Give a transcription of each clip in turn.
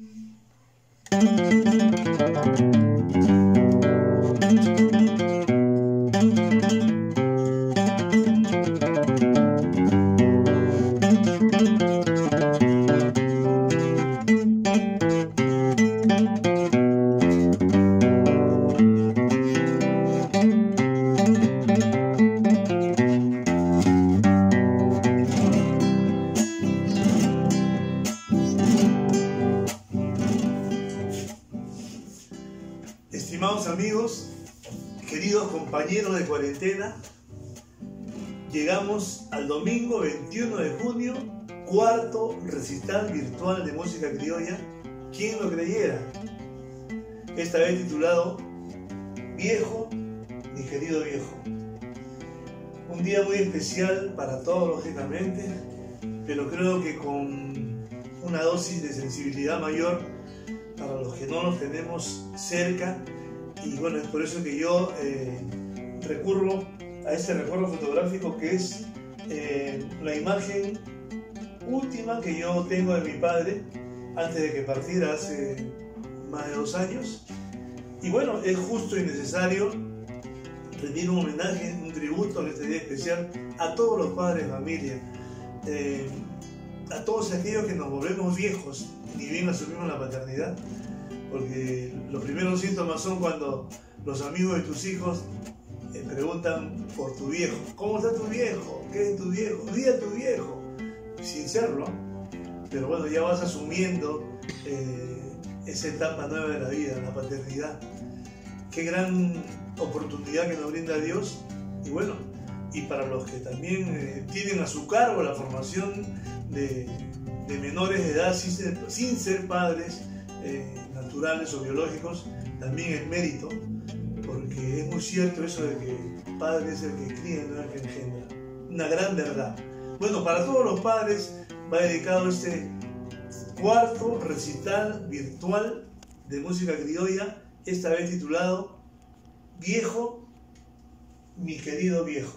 Estimados amigos, queridos compañeros de cuarentena, llegamos al domingo 21 de junio, cuarto recital virtual de música criolla. ¿Quién lo creyera? Esta vez titulado Viejo, mi querido viejo. Un día muy especial para todos, lógicamente, pero creo que con una dosis de sensibilidad mayor para los que no los tenemos cerca. Y bueno, es por eso que yo recurro a este recuerdo fotográfico que es la imagen última que yo tengo de mi padre antes de que partiera hace más de 2 años. Y bueno, es justo y necesario rendir un homenaje, un tributo en este día especial a todos los padres de familia, a todos aquellos que nos volvemos viejos, ni bien asumimos la paternidad, porque los primeros síntomas son cuando los amigos de tus hijos preguntan por tu viejo. ¿Cómo está tu viejo? ¿Qué es tu viejo? Di a tu viejo, sin serlo, pero bueno, ya vas asumiendo esa etapa nueva de la vida, la paternidad. Qué gran oportunidad que nos brinda Dios. Y bueno, y para los que también tienen a su cargo la formación de menores de edad sin ser padres naturales o biológicos, también es mérito, porque es muy cierto eso de que padre es el que cría y no el que engendra. Una gran verdad. Bueno, para todos los padres va dedicado este cuarto recital virtual de música criolla, esta vez titulado Viejo, mi querido viejo.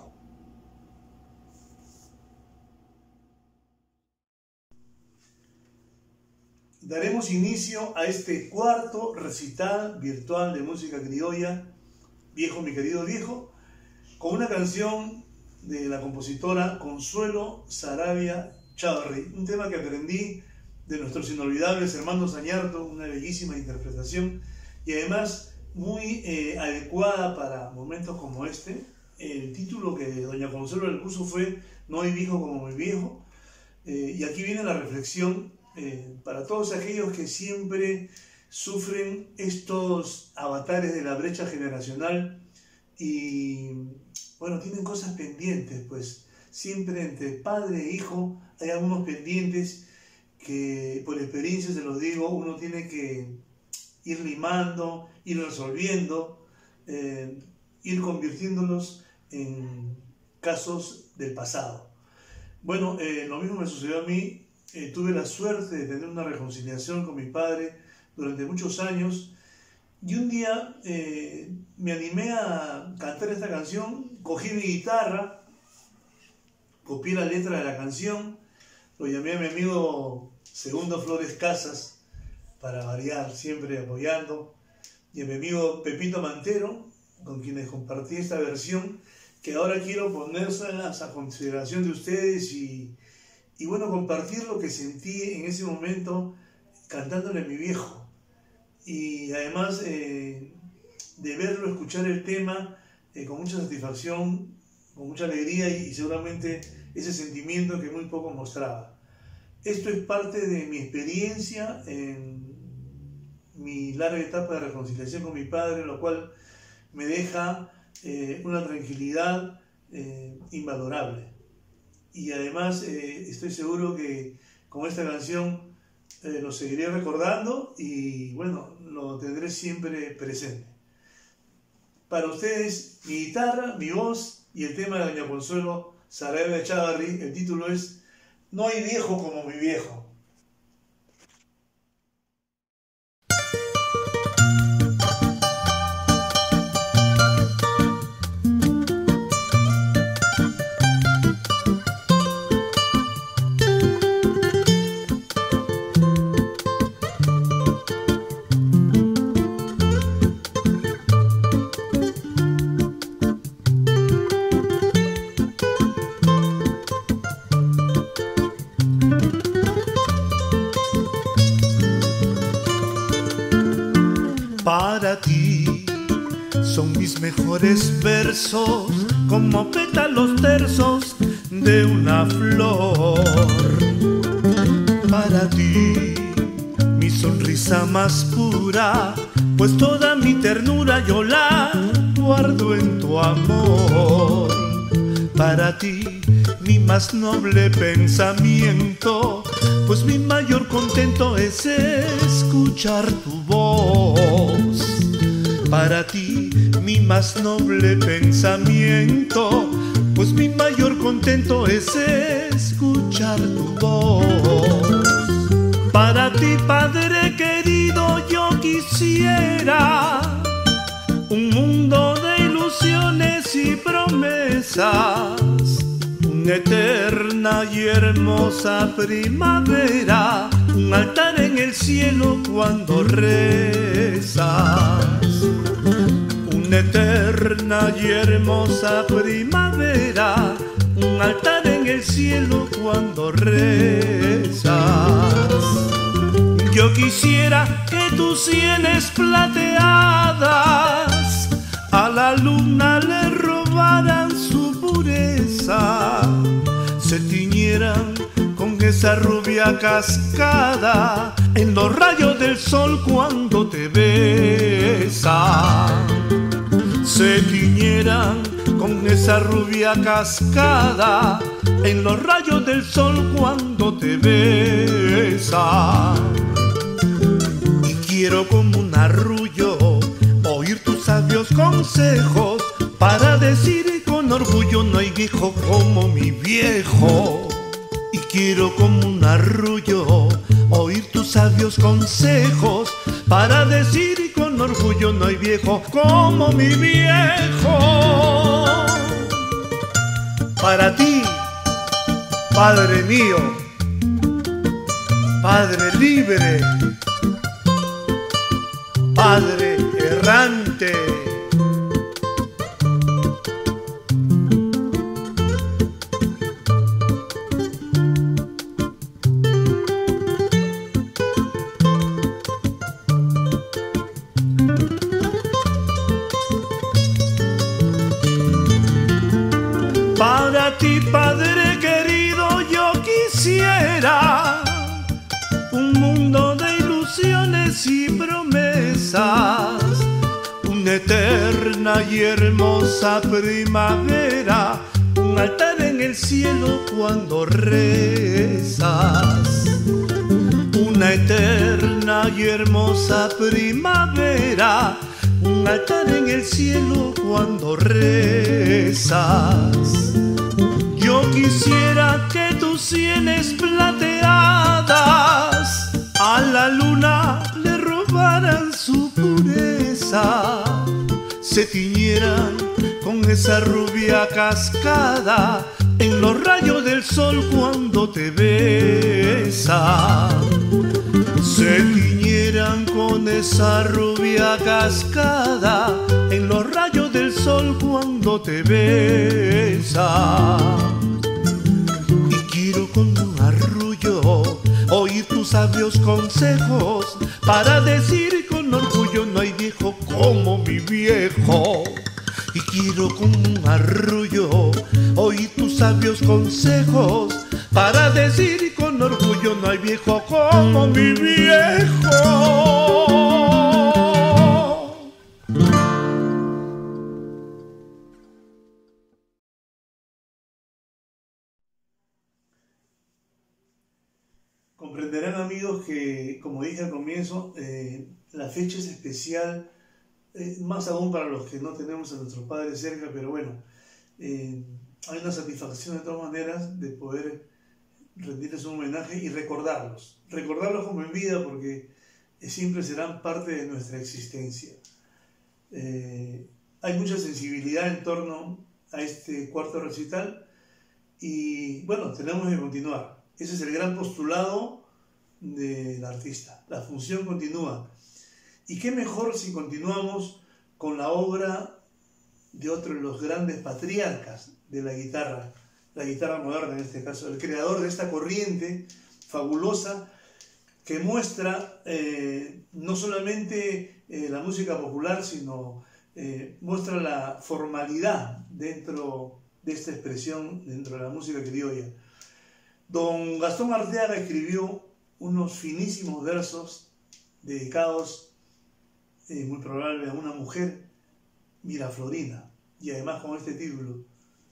Daremos inicio a este cuarto recital virtual de música criolla, Viejo, mi querido viejo, con una canción de la compositora Consuelo Saravia Chavarri, un tema que aprendí de nuestros inolvidables hermanos Añarto, una bellísima interpretación y además muy adecuada para momentos como este. El título que doña Consuelo le puso fue No hay viejo como mi viejo, y aquí viene la reflexión para todos aquellos que siempre sufren estos avatares de la brecha generacional y bueno, tienen cosas pendientes, pues siempre entre padre e hijo hay algunos pendientes que por experiencia se los digo, uno tiene que ir limando, ir resolviendo, ir convirtiéndolos en casos del pasado. Bueno, lo mismo me sucedió a mí. Tuve la suerte de tener una reconciliación con mi padre durante muchos años y un día me animé a cantar esta canción, cogí mi guitarra, copié la letra de la canción, lo llamé a mi amigo Segundo Flores Casas, para variar, siempre apoyando, y a mi amigo Pepito Mantero, con quienes compartí esta versión, que ahora quiero ponérselas a consideración de ustedes y bueno, compartir lo que sentí en ese momento cantándole a mi viejo. Y además de verlo, escuchar el tema con mucha satisfacción, con mucha alegría y seguramente ese sentimiento que muy poco mostraba. Esto es parte de mi experiencia en mi larga etapa de reconciliación con mi padre, lo cual me deja una tranquilidad invalorable. Y además estoy seguro que con esta canción lo seguiré recordando y bueno, lo tendré siempre presente. Para ustedes, mi guitarra, mi voz y el tema de doña Consuelo Saravia Chavarri. El título es No hay viejo como mi viejo. Para ti son mis mejores versos, como pétalos tersos de una flor. Para ti mi sonrisa más pura, pues toda mi ternura yo la guardo en tu amor. Para ti mi más noble pensamiento, pues mi mayor contento es escuchar tu voz. Para ti mi más noble pensamiento, pues mi mayor contento es escuchar tu voz. Para ti, Padre querido, yo quisiera un mundo de ilusiones y promesas, una eterna y hermosa primavera, un altar en el cielo cuando rezas. Una eterna y hermosa primavera, un altar en el cielo cuando rezas. Yo quisiera que tus sienes plateadas a la luna le robaran su pureza, se tiñeran con esa rubia cascada en los rayos del sol cuando te besa. Se tiñeran con esa rubia cascada en los rayos del sol cuando te besa. Y quiero como un arrullo oír tus sabios consejos para decir con orgullo: no hay viejo como mi viejo. Y quiero como un arrullo oír tus sabios consejos para decir con orgullo: no hay viejo como mi viejo. Para ti, Padre mío, Padre libre, Padre errante. Para ti, Padre querido, yo quisiera un mundo de ilusiones y promesas, una eterna y hermosa primavera, un altar en el cielo cuando rezas. Una eterna y hermosa primavera, un altar en el cielo cuando rezas. Yo quisiera que tus sienes plateadas a la luna le robaran su pureza, se tiñeran con esa rubia cascada en los rayos del sol cuando te besa. Se tiñeran con esa rubia cascada en los rayos del sol cuando te besa. Y quiero con un arrullo oír tus sabios consejos para decir con orgullo: no hay viejo como mi viejo. Y quiero con un arrullo oír tus sabios consejos para decir con orgullo: no hay viejo como mi viejo. Comprenderán, amigos, que como dije al comienzo, la fecha es especial, más aún para los que no tenemos a nuestros padres cerca, pero bueno, hay una satisfacción de todas maneras de poder rendirles un homenaje y recordarlos como en vida, porque siempre serán parte de nuestra existencia. Hay mucha sensibilidad en torno a este cuarto recital y bueno, tenemos que continuar. Ese es el gran postulado del artista. La función continúa. Y qué mejor si continuamos con la obra de otro de los grandes patriarcas de la guitarra moderna en este caso, el creador de esta corriente fabulosa que muestra no solamente la música popular, sino muestra la formalidad dentro de esta expresión, dentro de la música criolla. Don Gastón Arteaga escribió unos finísimos versos dedicados, muy probable, a una mujer, Miraflorina, y además con este título.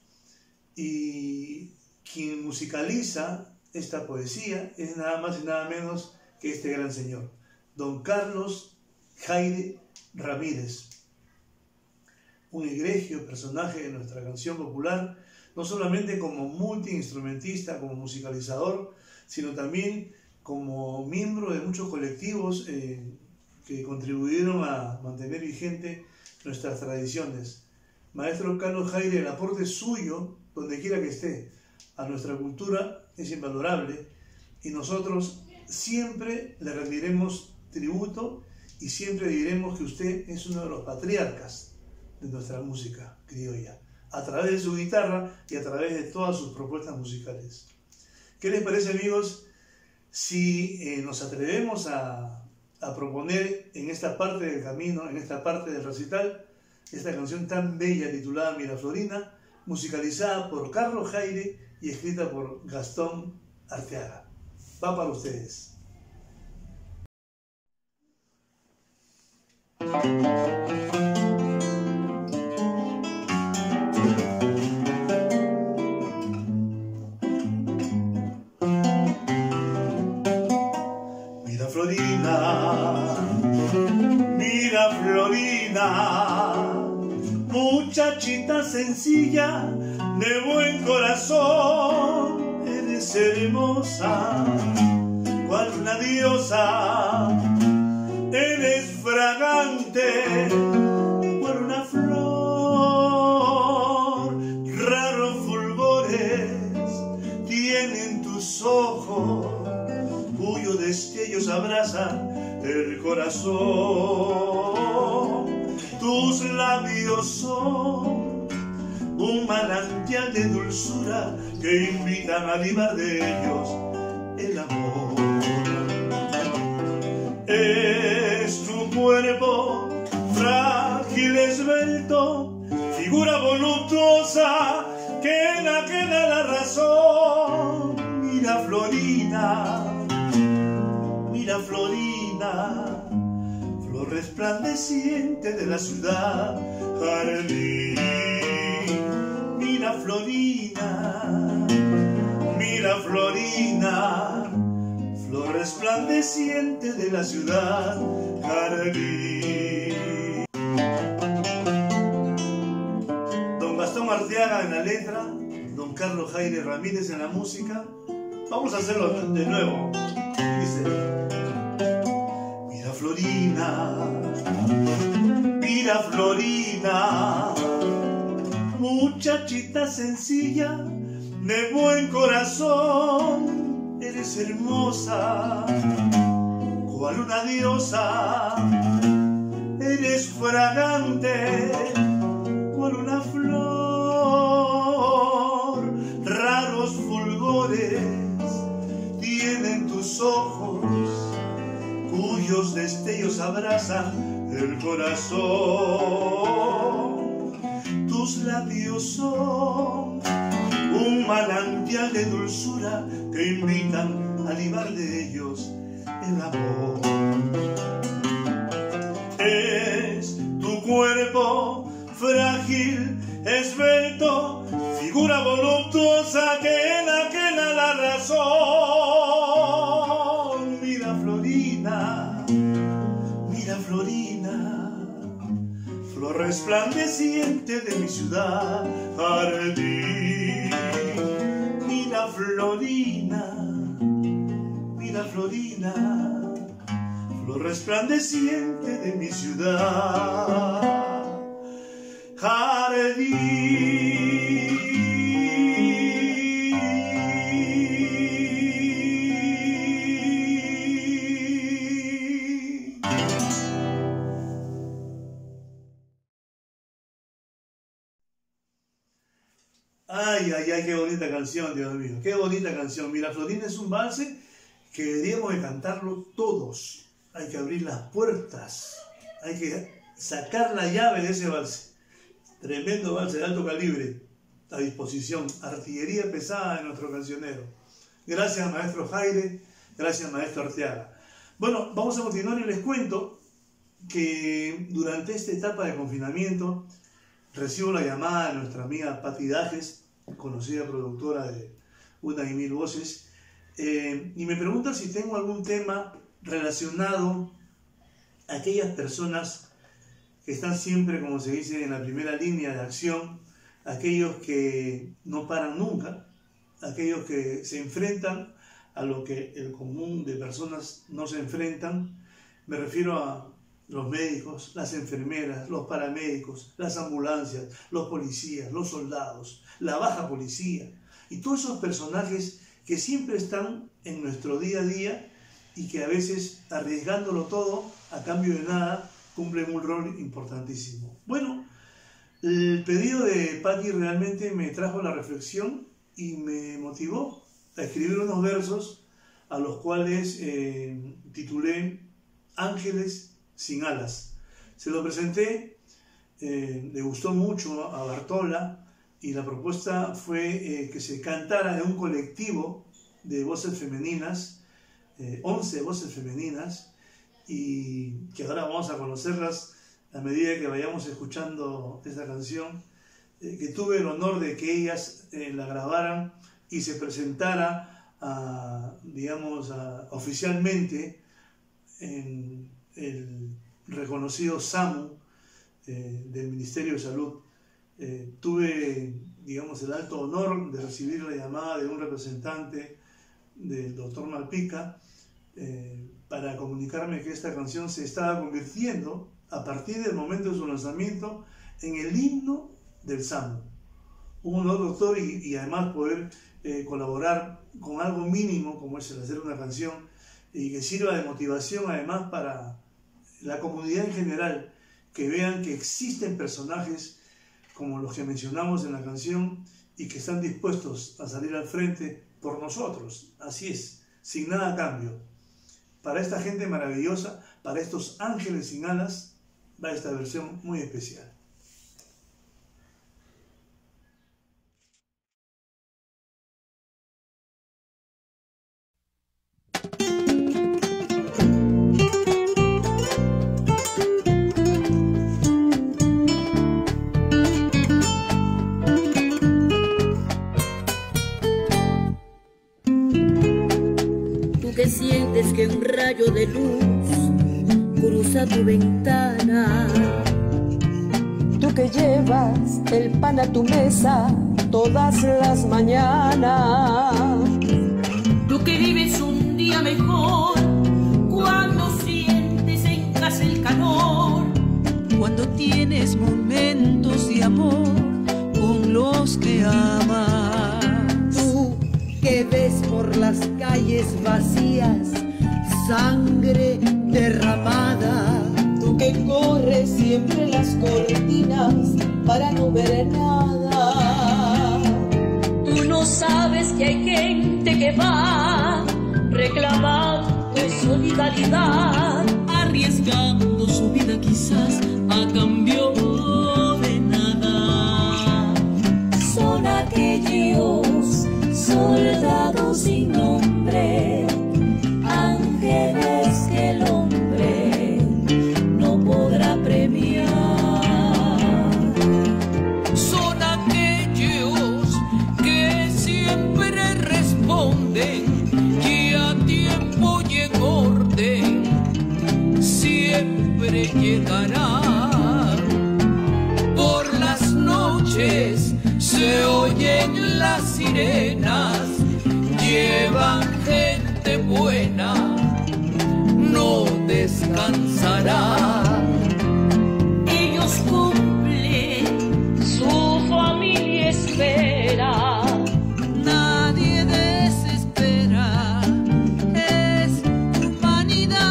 Y quien musicaliza esta poesía es nada más y nada menos que este gran señor, don Carlos Jaire Ramírez, un egregio personaje de nuestra canción popular, no solamente como multiinstrumentista, como musicalizador, sino también como miembro de muchos colectivos que contribuyeron a mantener vigente nuestras tradiciones. Maestro Carlos Jaire, el aporte suyo, donde quiera que esté, a nuestra cultura es invalorable, y nosotros siempre le rendiremos tributo y siempre diremos que usted es uno de los patriarcas de nuestra música criolla, a través de su guitarra y a través de todas sus propuestas musicales. ¿Qué les parece, amigos, si nos atrevemos a proponer en esta parte del camino, en esta parte del recital, esta canción tan bella titulada Miraflorina, musicalizada por Carlos Jaire y escrita por Gastón Arteaga? Va para ustedes. Miraflorina, muchachita sencilla, de buen corazón, eres hermosa, cual una diosa, eres fragante, cual una flor, raros fulgores tienen tus ojos, cuyos destellos abrazan el corazón. Tus labios son un manantial de dulzura que invitan a libar de ellos el amor. Es tu cuerpo frágil, esbelto, figura voluptuosa que queda la razón. Miraflorina, Miraflorina, flor resplandeciente de la ciudad, jardín. Miraflorina, Miraflorina, flor resplandeciente de la ciudad, jardín. Don Gastón Arteaga en la letra, don Carlos Jaire Ramírez en la música. Vamos a hacerlo de nuevo. Dice: Miraflorina, Miraflorina, muchachita sencilla, de buen corazón, eres hermosa, cual una diosa, eres fragante, cual una flor, raros fulgores tienen tus ojos, cuyos destellos abrazan el corazón. Tus labios son un manantial de dulzura que invitan a libar de ellos el amor. Es tu cuerpo frágil, esbelto, figura voluptuosa que queda la razón. Miraflorina, Miraflorina, flor resplandeciente de mi ciudad, jardín. Miraflorina, Miraflorina, flor resplandeciente de mi ciudad, jardín. Ay, ay, ay, qué bonita canción, Dios mío, qué bonita canción. Miraflorina es un valse que deberíamos de cantarlo todos. Hay que abrir las puertas, hay que sacar la llave de ese vals. Tremendo vals de alto calibre a disposición, artillería pesada de nuestro cancionero. Gracias, maestro Jaire, gracias, maestro Arteaga. Bueno, vamos a continuar y les cuento que durante esta etapa de confinamiento recibo la llamada de nuestra amiga Pati Dajes, conocida productora de Una y Mil Voces, y me pregunta si tengo algún tema relacionado a aquellas personas que están siempre, como se dice, en la primera línea de acción, aquellos que no paran nunca, aquellos que se enfrentan a lo que el común de personas no se enfrentan. Me refiero a los médicos, las enfermeras, los paramédicos, las ambulancias, los policías, los soldados, la baja policía y todos esos personajes que siempre están en nuestro día a día y que a veces, arriesgándolo todo a cambio de nada, cumplen un rol importantísimo. Bueno, el pedido de Patti realmente me trajo a la reflexión y me motivó a escribir unos versos a los cuales titulé Ángeles sin alas. Se lo presenté, le gustó mucho a Bartola y la propuesta fue que se cantara en un colectivo de voces femeninas, 11 voces femeninas, y que ahora vamos a conocerlas a medida que vayamos escuchando esta canción, que tuve el honor de que ellas la grabaran y se presentara oficialmente en el reconocido SAMU del Ministerio de Salud. Tuve, el alto honor de recibir la llamada de un representante del doctor Malpica para comunicarme que esta canción se estaba convirtiendo, a partir del momento de su lanzamiento, en el himno del SAMU. Un honor, doctor, y además poder colaborar con algo mínimo como es el hacer una canción y que sirva de motivación además para la comunidad en general, que vean que existen personajes como los que mencionamos en la canción y que están dispuestos a salir al frente por nosotros. Así es, sin nada a cambio. Para esta gente maravillosa, para estos ángeles sin alas, va esta versión muy especial. Sientes que un rayo de luz cruza tu ventana. Tú que llevas el pan a tu mesa todas las mañanas. Tú que vives un día mejor cuando sientes en casa el calor. Cuando tienes momentos de amor con los que amas. Tú que ves por las calles vacías sangre derramada. Tú que corres siempre las cortinas para no ver nada. Tú no sabes que hay gente que va reclamando solidaridad, arriesgando su vida quizás a cambio de nada. Son aquellos soldados sin nombre, ángeles que el hombre no podrá premiar. Son aquellos que siempre responden y a tiempo y en orden siempre llegarán. Por las noches se oyen las sirenas, llevan gente buena, no descansará. Ellos cumplen, su familia espera. Nadie desespera, es humanidad.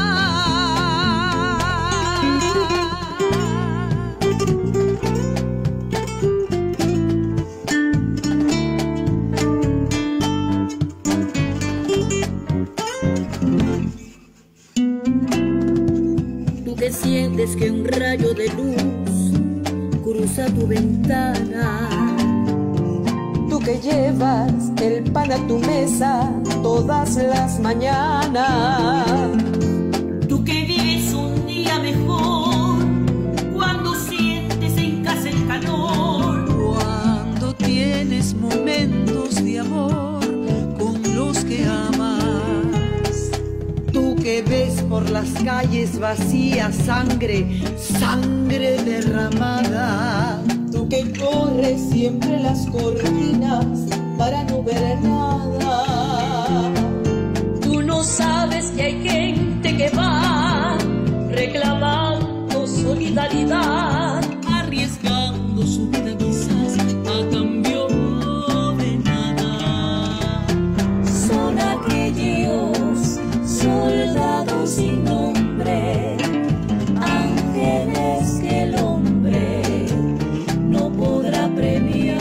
repente sientes que un rayo de luz cruza tu ventana. Tú que llevas el pan a tu mesa todas las mañanas. Tú que vives un día mejor cuando sientes en casa el calor. Cuando tienes momentos de amor con los que amas. Tú que ves por las calles vacías sangre, sangre derramada. Tú que corres siempre las cortinas para no ver nada. Tú no sabes que hay gente que va reclamando solidaridad, Arriesgando su vida quizás a cambio de nada. son aquellos soldados sin nombre, ángeles que el hombre no podrá premiar.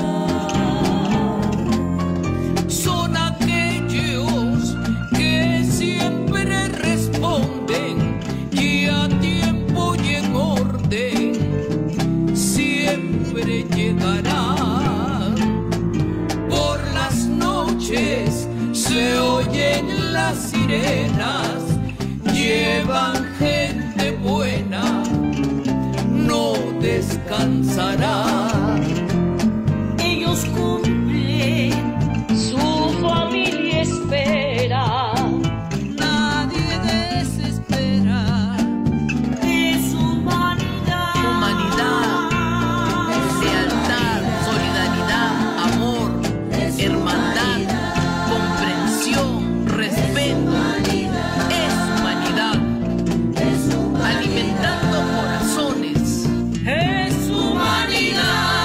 Son aquellos que siempre responden y a tiempo y en orden siempre llegarán. Por las noches se oyen las sirenas, llevan gente buena, no descansará. Ellos cumplen, su familia espera, Nadie desespera. es humanidad. Humanidad, lealtad, solidaridad, amor, hermandad, comprensión, respeto. Es humanidad, alimentando corazones. Es humanidad.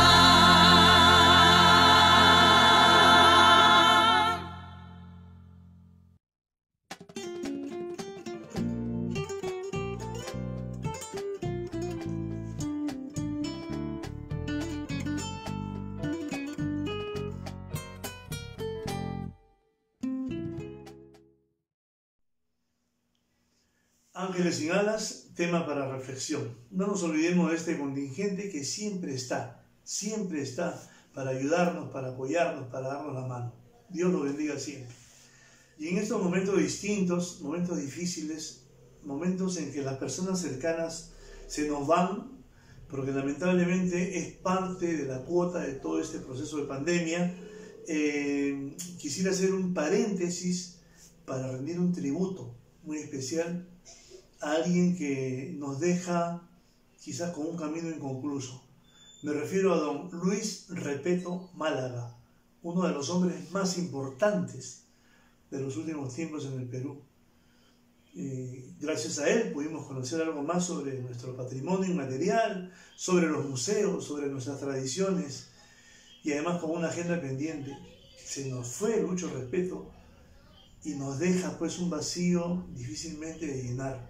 Ángeles sin alas, tema para reflexión. No nos olvidemos de este contingente que siempre está para ayudarnos, para apoyarnos, para darnos la mano. Dios lo bendiga siempre. Y en estos momentos distintos, momentos difíciles, momentos en que las personas cercanas se nos van, porque lamentablemente es parte de la cuota de todo este proceso de pandemia, quisiera hacer un paréntesis para rendir un tributo muy especial a alguien que nos deja quizás con un camino inconcluso. Me refiero a don Luis Repetto Málaga, uno de los hombres más importantes de los últimos tiempos en el Perú. Gracias a él pudimos conocer algo más sobre nuestro patrimonio inmaterial, sobre los museos, sobre nuestras tradiciones y además con una agenda pendiente. Se nos fue Lucho Repetto y nos deja pues un vacío difícilmente de llenar.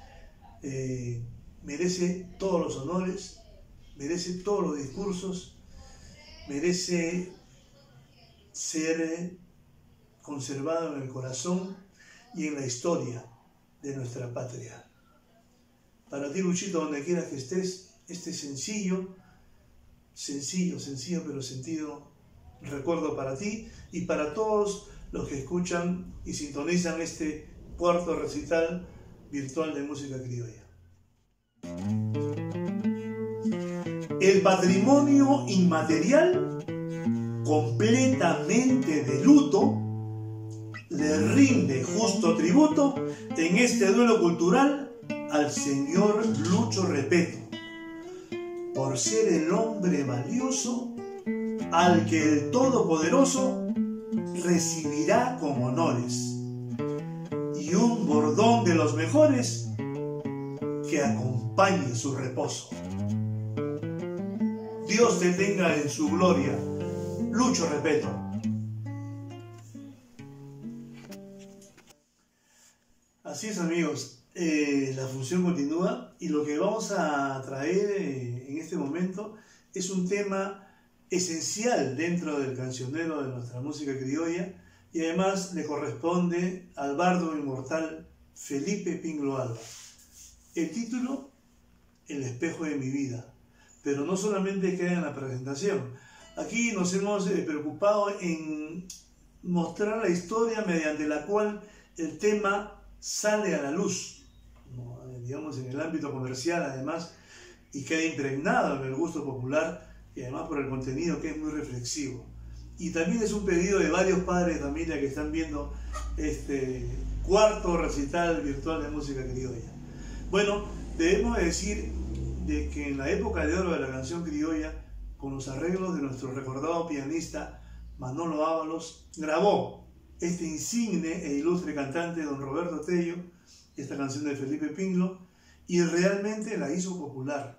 Merece todos los honores, merece todos los discursos, merece ser conservado en el corazón y en la historia de nuestra patria. Para ti, Luchito, donde quieras que estés, este sencillo pero sentido recuerdo para ti y para todos los que escuchan y sintonizan este cuarto recital virtual de música criolla. El patrimonio inmaterial, completamente de luto, le rinde justo tributo en este duelo cultural al señor Lucho Repetto, por ser el hombre valioso al que el Todopoderoso recibirá con honores y un bordón de los mejores que acompañe su reposo. Dios te tenga en su gloria, Lucho Repetto. Así es, amigos, la función continúa y lo que vamos a traer en este momento es un tema esencial dentro del cancionero de nuestra música criolla y además le corresponde al bardo inmortal Felipe Pingló Alba. El título El espejo de mi vida. Pero no solamente queda en la presentación. Aquí nos hemos preocupado en mostrar la historia mediante la cual el tema sale a la luz, ¿no? Digamos en el ámbito comercial además, y queda impregnado en el gusto popular y además por el contenido que es muy reflexivo. Y también es un pedido de varios padres de familia que están viendo este cuarto recital virtual de música criolla. Bueno, debemos decir de que en la época de oro de la canción criolla, con los arreglos de nuestro recordado pianista Manolo Ábalos, grabó este insigne e ilustre cantante don Roberto Tello, esta canción de Felipe Pinlo, y realmente la hizo popular.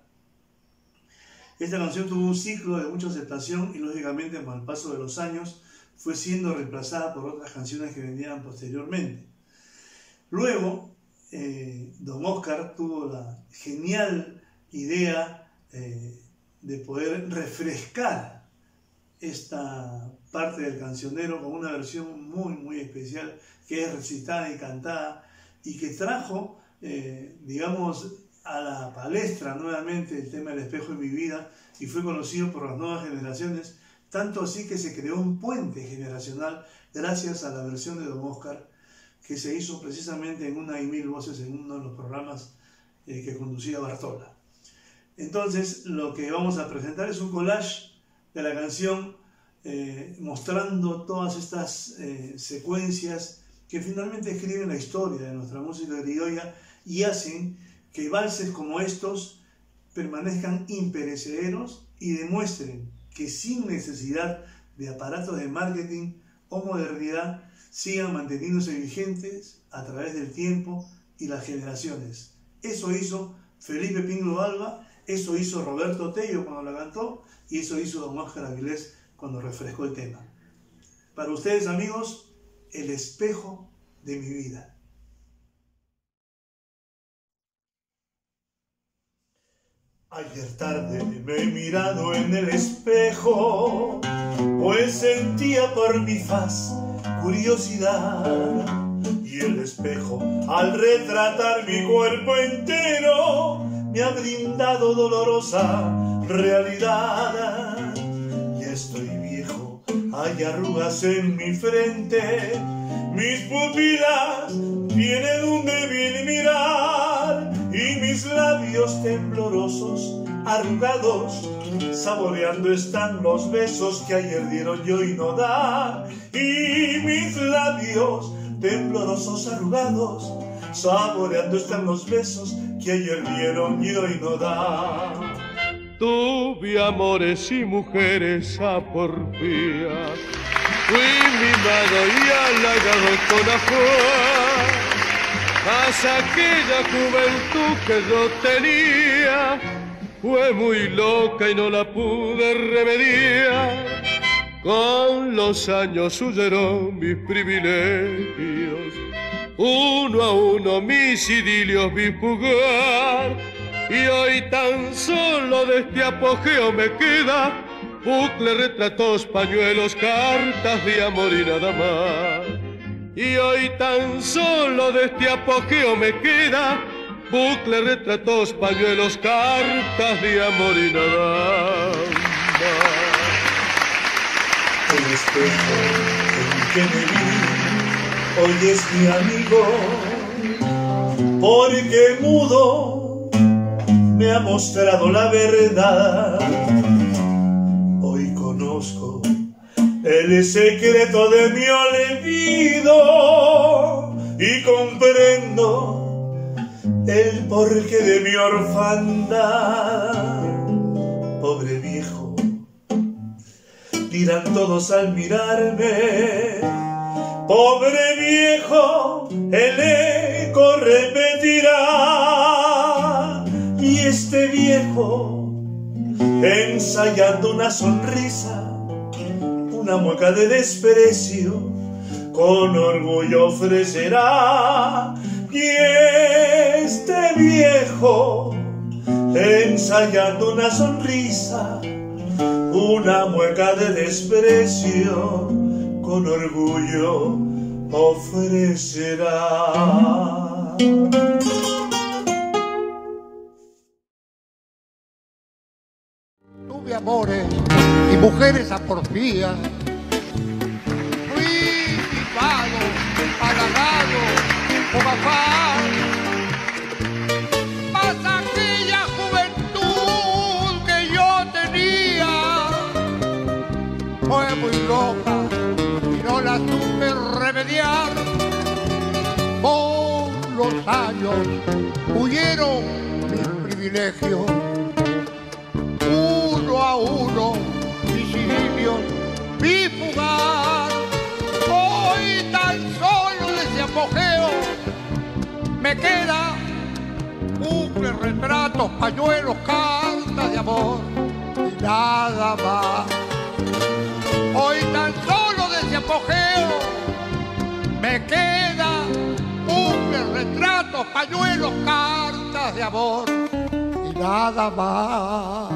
Esta canción tuvo un ciclo de mucha aceptación y lógicamente con el paso de los años fue siendo reemplazada por otras canciones que vendían posteriormente. Luego, don Oscar tuvo la genial idea de poder refrescar esta parte del cancionero con una versión muy especial que es recitada y cantada y que trajo, digamos, a la palestra nuevamente el tema del espejo de mi vida y fue conocido por las nuevas generaciones, tanto así que se creó un puente generacional gracias a la versión de don Oscar que se hizo precisamente en Una y Mil Voces en uno de los programas que conducía Bartola. Entonces lo que vamos a presentar es un collage de la canción mostrando todas estas secuencias que finalmente escriben la historia de nuestra música criolla y hacen que valses como estos permanezcan imperecederos y demuestren que sin necesidad de aparatos de marketing o modernidad sigan manteniéndose vigentes a través del tiempo y las generaciones. Eso hizo Felipe Pinlo Alba, eso hizo Roberto Tello cuando la cantó y eso hizo don Oscar Avilés cuando refrescó el tema. Para ustedes, amigos, el espejo de mi vida. Ayer tarde me he mirado en el espejo, pues sentía por mi faz curiosidad. Y el espejo, al retratar mi cuerpo entero, me ha brindado dolorosa realidad. Ya estoy viejo, hay arrugas en mi frente, mis pupilas tienen un débil mirar y mis labios temblorosos, arrugados, saboreando están los besos que ayer dieron y hoy no dan. Y mis labios temblorosos, arrugados, saboreando están los besos que ayer dieron y hoy no dan. Tuve amores y mujeres a por vía, fui mimado y halagado con afán, mas aquella juventud que yo tenía fue muy loca y no la pude remediar. Con los años huyeron mis privilegios, uno a uno mis idilios vi fugar, y hoy tan solo de este apogeo me queda bucle, retratos, pañuelos, cartas de amor y nada más. Y hoy tan solo de este apogeo me queda bucle, retratos, pañuelos, cartas de amor y nada más. El espejo en que me vi hoy es mi amigo, porque mudo me ha mostrado la verdad. Hoy conozco el secreto de mi olvido y comprendo el porqué de mi orfandad. Pobre viejo, dirán todos al mirarme, pobre viejo, el eco repetirá. Y este viejo, ensayando una sonrisa, una mueca de desprecio, con orgullo ofrecerá. Y este viejo, ensayando una sonrisa, una mueca de desprecio, con orgullo ofrecerá. Tuve amores y mujeres a porfías. Fui mimado, halagado, con afán. Mas aquella juventud que yo tenía fue muy loca y no la supe remediar. Por los años huyeron mis privilegios. Uno a uno, mis idilios vi fugar. Hoy tan solo de ese apogeo me queda cumple, retratos, pañuelos, cartas de amor y nada más. Hoy tan solo de ese apogeo me queda cumple, retratos, pañuelos, cartas de amor y nada más.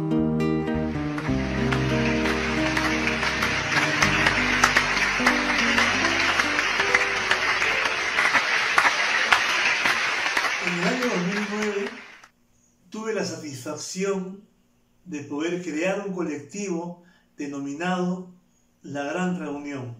En el año 2009 tuve la satisfacción de poder crear un colectivo denominado La Gran Reunión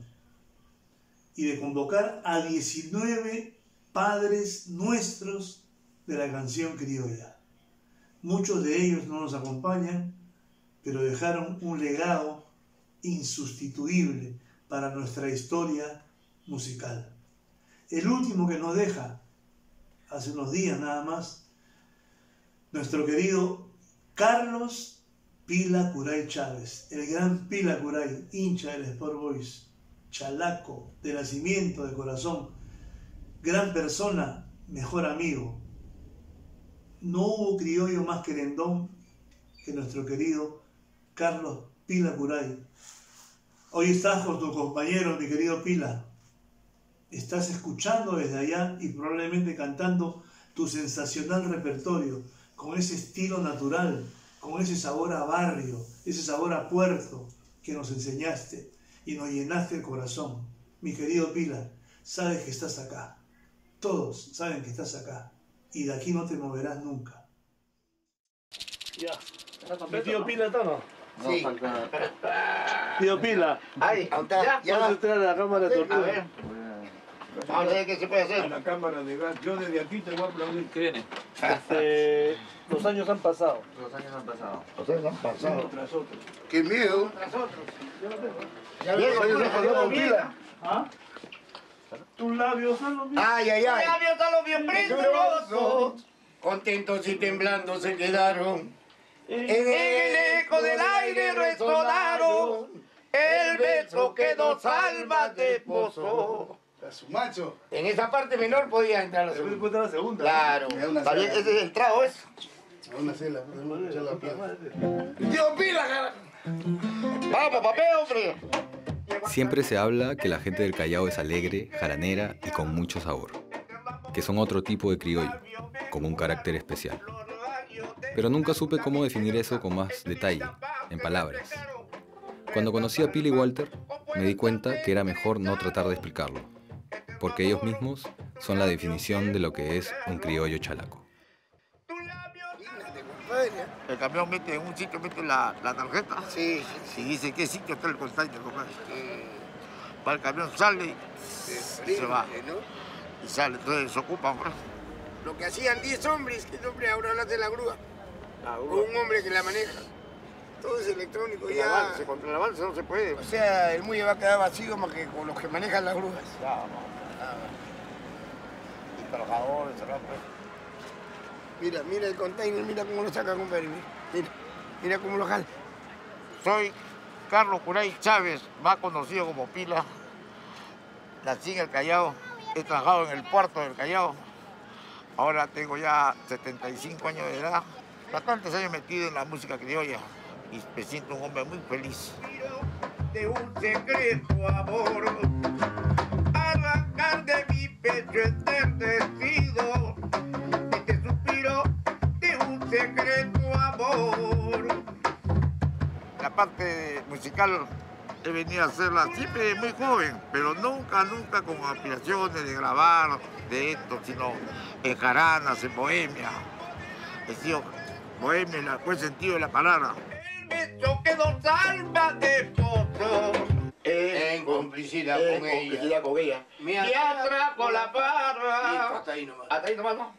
y de convocar a 19 padres nuestros de la canción criolla. Muchos de ellos no nos acompañan, pero dejaron un legado insustituible para nuestra historia musical. El último que nos deja, hace unos días nada más, nuestro querido Carlos Pila Curay Chávez, el gran Pila Curay, hincha del Sport Boys, chalaco de nacimiento, de corazón, gran persona, mejor amigo. No hubo criollo más querendón que nuestro querido Carlos Pila Curay. Hoy estás con tu compañero, mi querido Pila. Estás escuchando desde allá y probablemente cantando tu sensacional repertorio, con ese estilo natural, con ese sabor a barrio, ese sabor a puerto que nos enseñaste y nos llenaste el corazón. Mi querido Pila, sabes que estás acá. Todos saben que estás acá y de aquí no te moverás nunca. Ya. ¿Mi tío Pila está o no? Sí. Tío Pila. Ahí, Ya. ¿Puedes entrar a la cámara de tortura? A ver. Vamos a ver qué se puede hacer. A la cámara de gas. Yo desde aquí te voy a aplaudir. ¿Qué viene? Los años han pasado. Los años han pasado. Los años han pasado. Uno tras otro. ¡Qué miedo! Tras otros. Yo lo tengo. Ya Los años han viene, pasado, viene. Pila. ¿Ah? Tus labios son los míos. ¡Ay, ay, ay! Labios a los bien preciosos, contentos y temblando se quedaron. En el eco del aire resonaron el beso que dos almas desposó. A su macho. En esa parte menor podía entrar la Después segunda. entrar la segunda. Claro. Me da una ¿Sabía cena. que ese es el trago eso? Una cela, podemos echar la piedra. ¡Tío Pila, cara! ¡Vamos, papel, hombre! Siempre se habla que la gente del Callao es alegre, jaranera y con mucho sabor, que son otro tipo de criollo, con un carácter especial. Pero nunca supe cómo definir eso con más detalle, en palabras. Cuando conocí a Pila y Walter, me di cuenta que era mejor no tratar de explicarlo, porque ellos mismos son la definición de lo que es un criollo chalaco. El camión mete en un sitio, mete la tarjeta. Sí, Y dice qué sitio está el constante, compadre. Va el camión, sale y se va. ¿no? Y sale, entonces se ocupan, pues. Lo que hacían 10 hombres, que hombre ahora lo hace la grúa. O un hombre que la maneja. Todo es electrónico ya. Contra el avance no se puede. O sea, el muelle va a quedar vacío más que con los que manejan las grúas. Ya, no. Y trabajadores, pues. Mira, mira el container, mira cómo lo saca, compadre. Mira, mira cómo lo jala. Soy Carlos Curay Chávez, más conocido como Pila. Nací en el Callao, he trabajado en el puerto del Callao. Ahora tengo ya 75 años de edad. Bastantes años metido en la música criolla y me siento un hombre muy feliz. De un secreto amor, arrancar de mi pecho enternecido, este suspiro de un secreto amor. La parte musical he venido a hacerla siempre muy joven, pero nunca con aspiraciones de grabar de esto, sino en jaranas, en bohemia. He sido bohemia en el buen sentido de la palabra. El beso que nos salva de todo. En complicidad con ella. Me atraco la barra. Hasta ahí nomás. Hasta ahí nomás, ¿no?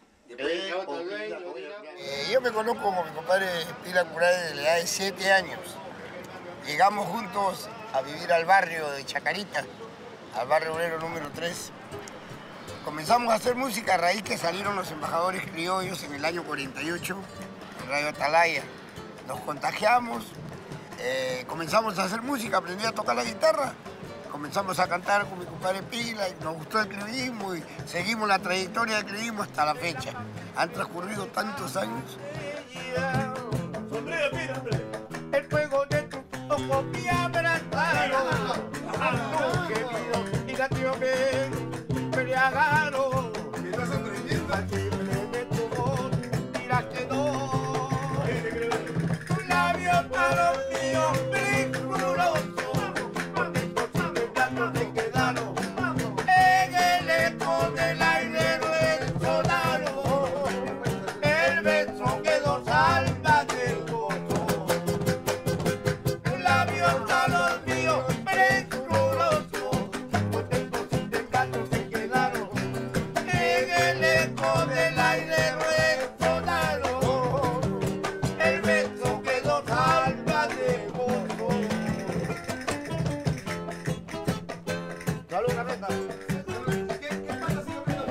Yo me conozco con mi compadre Pila Curay desde la edad de 7 años. Llegamos juntos a vivir al barrio de Chacarita, al barrio obrero número 3. Comenzamos a hacer música a raíz que salieron los embajadores criollos en el año 48 en Radio Atalaya. Nos contagiamos, comenzamos a hacer música, aprendí a tocar la guitarra. Comenzamos a cantar con mi compadre Pila y nos gustó el criollismo y seguimos la trayectoria del criollismo hasta la fecha. Han transcurrido tantos años. El fuego de tus ojos me abrazaron. Ando querido y la tío me embriagaron. Al timbre de tu voz, mira que no. Tus labios para los míos, peligrosos. Se quedaron en el eco del aire resonaron. El beso que nos salva del gozo. Tus labios a los míos presurosos, contentos y de encanto se quedaron en el eco del aire resonaron. El beso que nos salva del gozo. Salud, Carreta. ¿Qué pasa si no me lo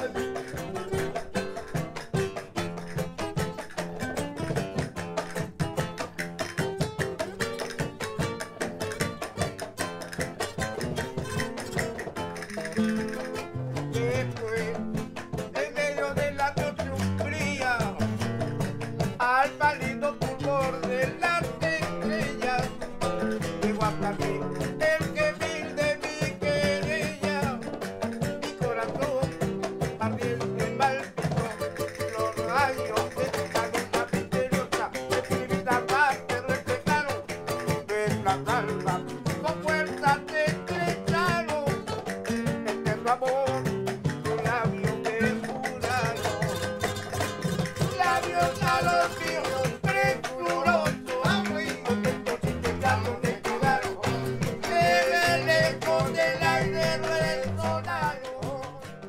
Después, en medio de la noche fría, al pálido fulgor de las estrellas, llegó hasta mí el gemir de mi querella. Mi corazón también se palpitó, los rayos de tu carita misteriosa de mi vida más te reflejaron. Ves la calma con fuerza te estrecharon, eterno amor, tu labio me juraron. Labios a los míos presurosos, contentos y de encanto te quedaron en el eco del aire resonaron.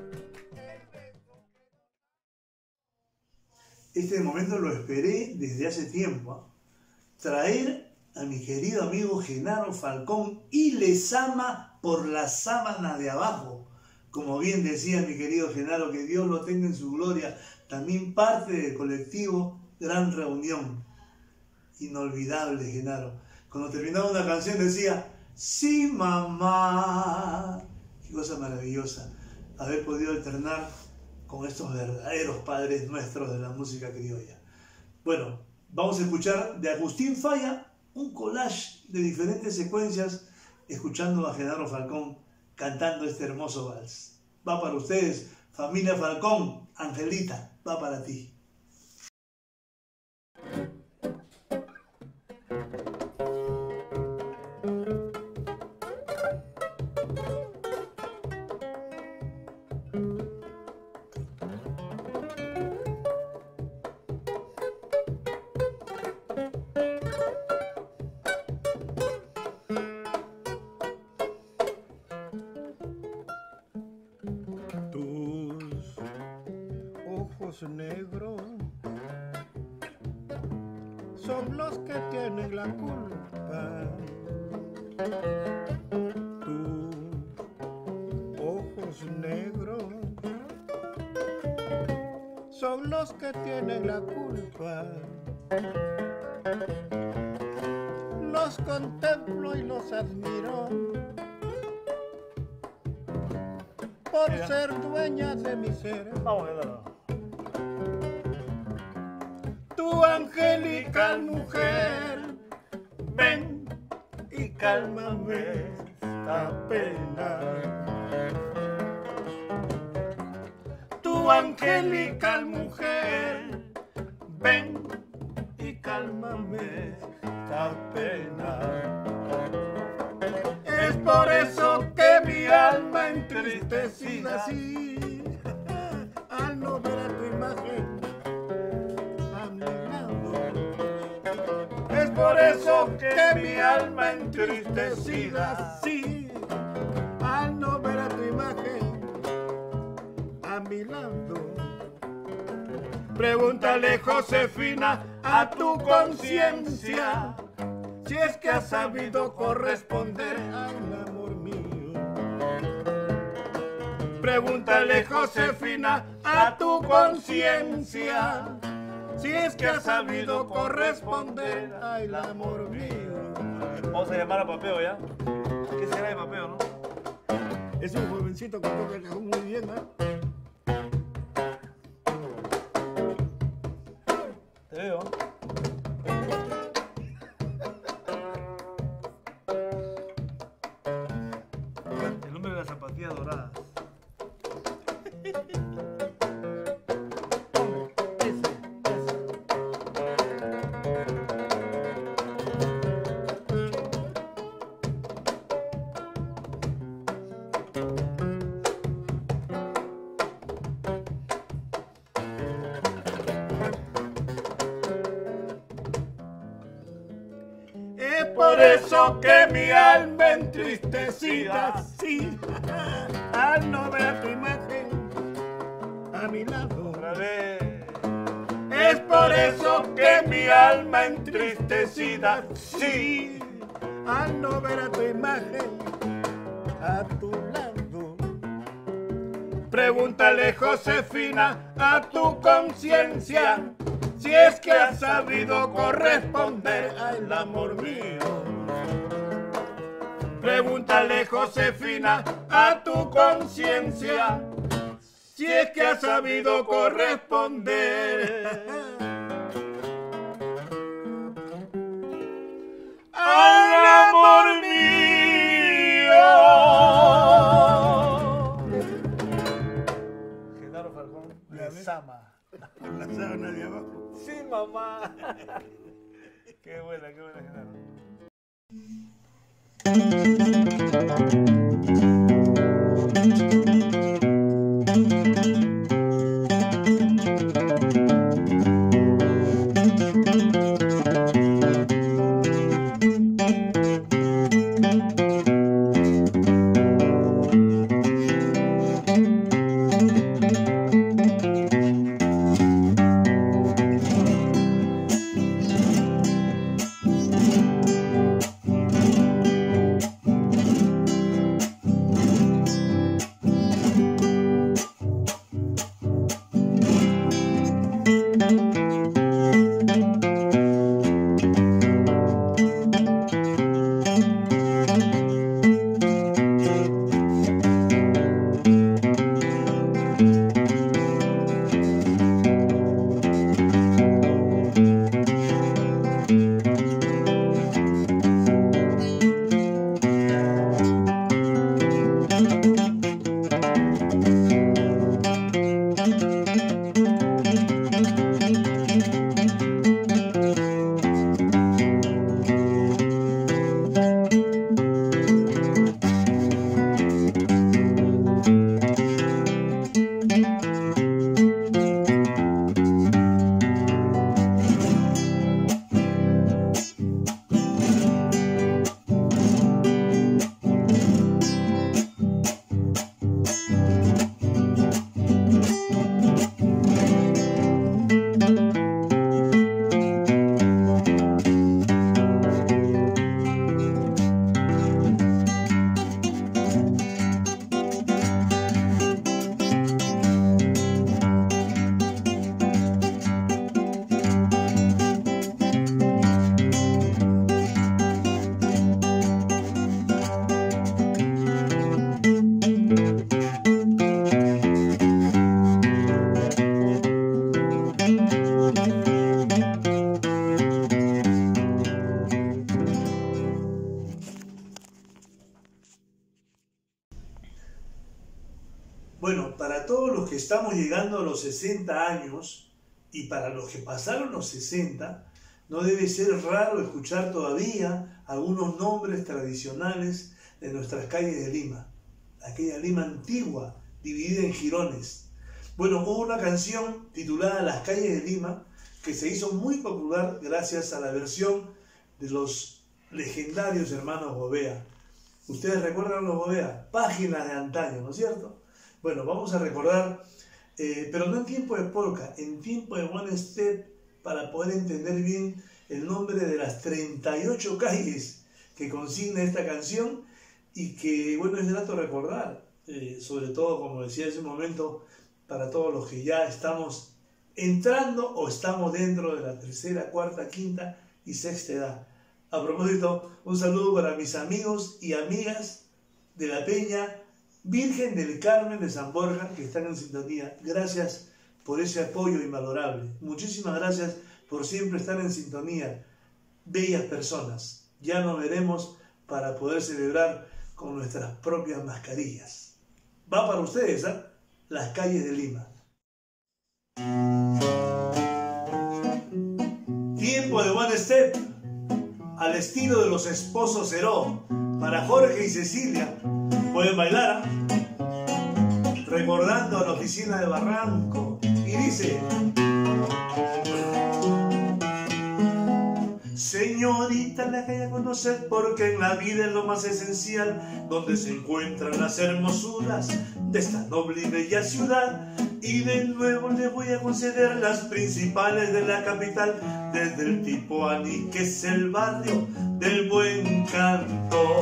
Este momento lo esperé desde hace tiempo. Traer a mi querido amigo Genaro Falcón y Lezama por la sábana de abajo. Como bien decía mi querido Genaro, que Dios lo tenga en su gloria. También parte del colectivo Gran Reunión. Inolvidable, Genaro. Cuando terminaba una canción decía, sí, mamá. Qué cosa maravillosa haber podido alternar con estos verdaderos padres nuestros de la música criolla. Bueno, vamos a escuchar de Agustín Falla un collage de diferentes secuencias, escuchando a Genaro Falcón cantando este hermoso vals. Va para ustedes, familia Falcón. Angelita, va para ti. Negros son los que tienen la culpa. Tus ojos negros son los que tienen la culpa. Los contemplo y los admiro por ser dueñas de mi ser. Tu angelical mujer, ven y cálmame esta pena. Tu angelical mujer, ven y cálmame esta pena. Es por eso que mi alma entristecida así, al no ver a tu imagen. Es por eso que mi alma entristecida, sí, al no ver a tu imagen a mi lado. Pregúntale, Josefina, a tu conciencia, si es que has sabido corresponder al amor mío. Pregúntale, Josefina, a tu conciencia, si es que has sabido corresponder al amor mío. Vamos a llamar a Papeo, ¿ya? ¿Qué será de Papeo, no? Es un jovencito que toca el cajón muy bien, ¿eh? Te veo. El hombre de las zapatillas doradas. Por eso que mi alma entristecida, sí, al no ver tu imagen a mi lado. Es por eso que mi alma entristecida, sí, al no ver a tu imagen a tu lado. Pregúntale, Josefina, a tu conciencia, si es que has sabido corresponder al amor mío. Pregúntale, Josefina, a tu conciencia, si es que has sabido corresponder al amor mío. Genaro Falcón, la Sama. La sábana de abajo. Sí, mamá. Qué buena, Genaro. Bueno, para todos los que estamos llegando a los 60 años y para los que pasaron los 60, no debe ser raro escuchar todavía algunos nombres tradicionales de nuestras calles de Lima, aquella Lima antigua, dividida en jirones. Bueno, hubo una canción titulada Las calles de Lima que se hizo muy popular gracias a la versión de los legendarios hermanos Gobea. ¿Ustedes recuerdan los Gobea? Páginas de antaño, ¿no es cierto? Bueno, vamos a recordar, pero no en tiempo de polka, en tiempo de one step, para poder entender bien el nombre de las 38 calles que consigna esta canción y que, bueno, es grato recordar, sobre todo, como decía hace un momento, para todos los que ya estamos entrando o estamos dentro de la tercera, cuarta, quinta y sexta edad. A propósito, un saludo para mis amigos y amigas de la Peña Virgen del Carmen de San Borja que están en sintonía. Gracias por ese apoyo invalorable. Muchísimas gracias por siempre estar en sintonía. Bellas personas. Ya nos veremos para poder celebrar con nuestras propias mascarillas. Va para ustedes, ¿eh? Las calles de Lima. Tiempo de one step, al estilo de los esposos Heró, para Jorge y Cecilia. Pueden bailar, recordando a la oficina de Barranco. Y dice: señorita, la que ya conocer, porque en la vida es lo más esencial, donde se encuentran las hermosuras de esta noble y bella ciudad. Y de nuevo le voy a conceder las principales de la capital, desde el Tipo Ani, que es el barrio del buen canto.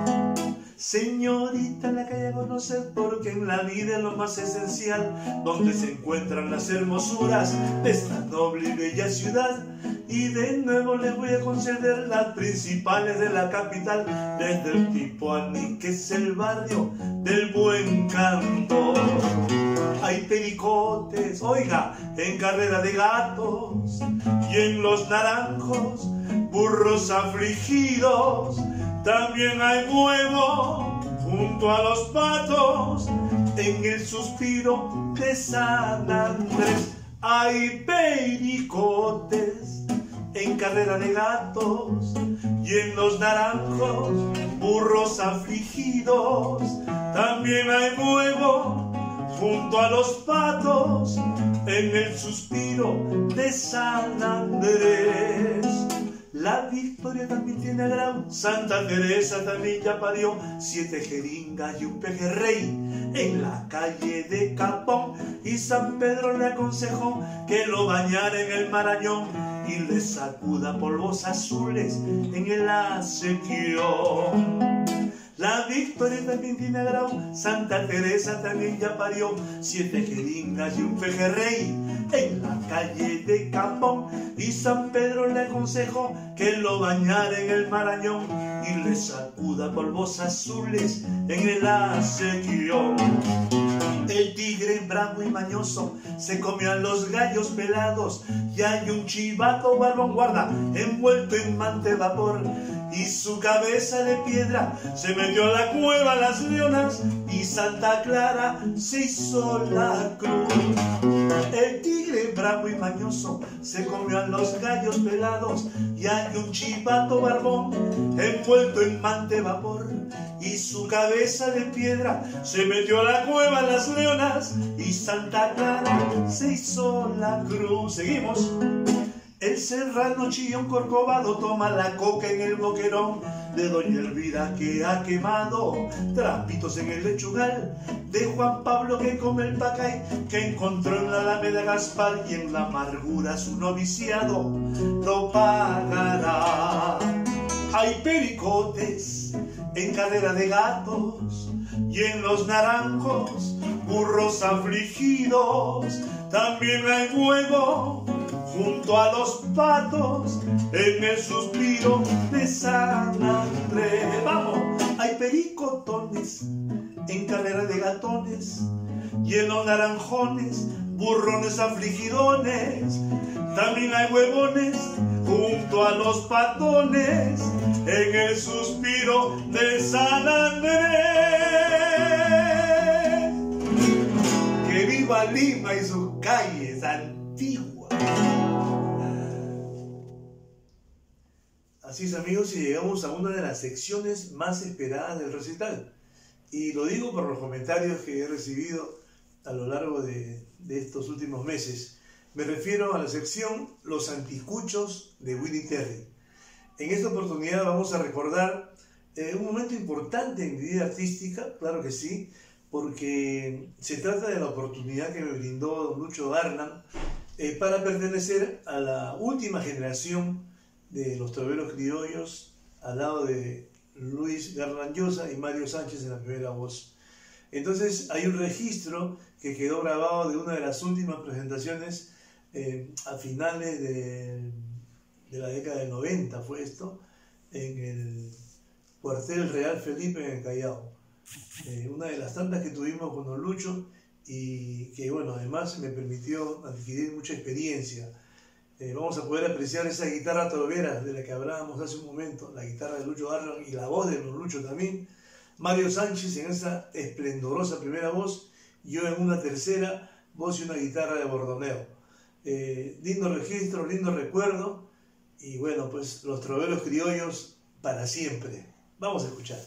Señorita, la que ya conocer, porque en la vida es lo más esencial, donde se encuentran las hermosuras de esta noble y bella ciudad. Y de nuevo les voy a conceder las principales de la capital, desde el Tipo Ani, que es el barrio del buen canto. Hay pericotes, oiga, en Carrera de Gatos, y en Los Naranjos, burros afligidos. También hay huevo junto a Los Patos, en el Suspiro de San Andrés. Hay pericotes en Carrera de Gatos, y en Los Naranjos, burros afligidos. También hay huevo junto a Los Patos, en el Suspiro de San Andrés. La Victoria también tiene agrado, Santa Teresa también ya parió 7 jeringas y un pejerrey en la calle de Capón. Y San Pedro le aconsejó que lo bañara en el Marañón y le sacuda polvos azules en el Acequión. La Victoria también tiene agrado, Santa Teresa también ya parió 7 jeringas y un pejerrey en la calle de Capón. Y San Pedro le aconsejó que lo bañara en el Marañón y le sacuda polvos azules en el Acequión. El tigre bravo y mañoso se comió a los gallos pelados, y hay un chivato barbón guarda envuelto en mante vapor, y su cabeza de piedra se metió a la cueva Las Leonas, y Santa Clara se hizo la cruz. El tigre bravo y mañoso se comió a los gallos pelados, y hay un chivato barbón envuelto en mante vapor, y su cabeza de piedra se metió a la cueva Las Leonas, y Santa Clara se hizo la cruz. Seguimos. El serrano Chillón Corcovado toma la coca en el boquerón de doña Elvira, que ha quemado trapitos en el lechugal de Juan Pablo, que come el pacay que encontró en la Alameda Gaspar, y en la amargura su noviciado lo pagará. Hay pericotes en Carrera de Gatos, y en Los Naranjos, burros afligidos. También hay huevo junto a Los Patos, en el Suspiro de San Andrés. Vamos, hay pericotones en Carrera de Gatones, y en Los Naranjones, burrones afligidones. También hay huevones junto a Los Patones, en el Suspiro de San Andrés. ¡Que viva Lima y sus calles antiguas! Así es, amigos, y llegamos a una de las secciones más esperadas del recital. Y lo digo por los comentarios que he recibido a lo largo de estos últimos meses. Me refiero a la sección Los Anticuchos de Willy Terry. En esta oportunidad vamos a recordar un momento importante en mi vida artística, claro que sí, porque se trata de la oportunidad que me brindó don Lucho Garland para pertenecer a la última generación de los troveros criollos, al lado de Luis Garland Llosa y Mario Sánchez en la primera voz. Entonces hay un registro que quedó grabado de una de las últimas presentaciones a finales de la década del 90, fue esto, en el cuartel Real Felipe en el Callao. Una de las tantas que tuvimos con don Lucho y que, bueno, además me permitió adquirir mucha experiencia. Vamos a poder apreciar esa guitarra trovera de la que hablábamos hace un momento, la guitarra de Lucho Garland y la voz de don Lucho también. Mario Sánchez en esa esplendorosa primera voz, yo en una tercera voz y una guitarra de bordoneo. Lindo registro, lindo recuerdo, y bueno, pues los troveros criollos para siempre. Vamos a escuchar.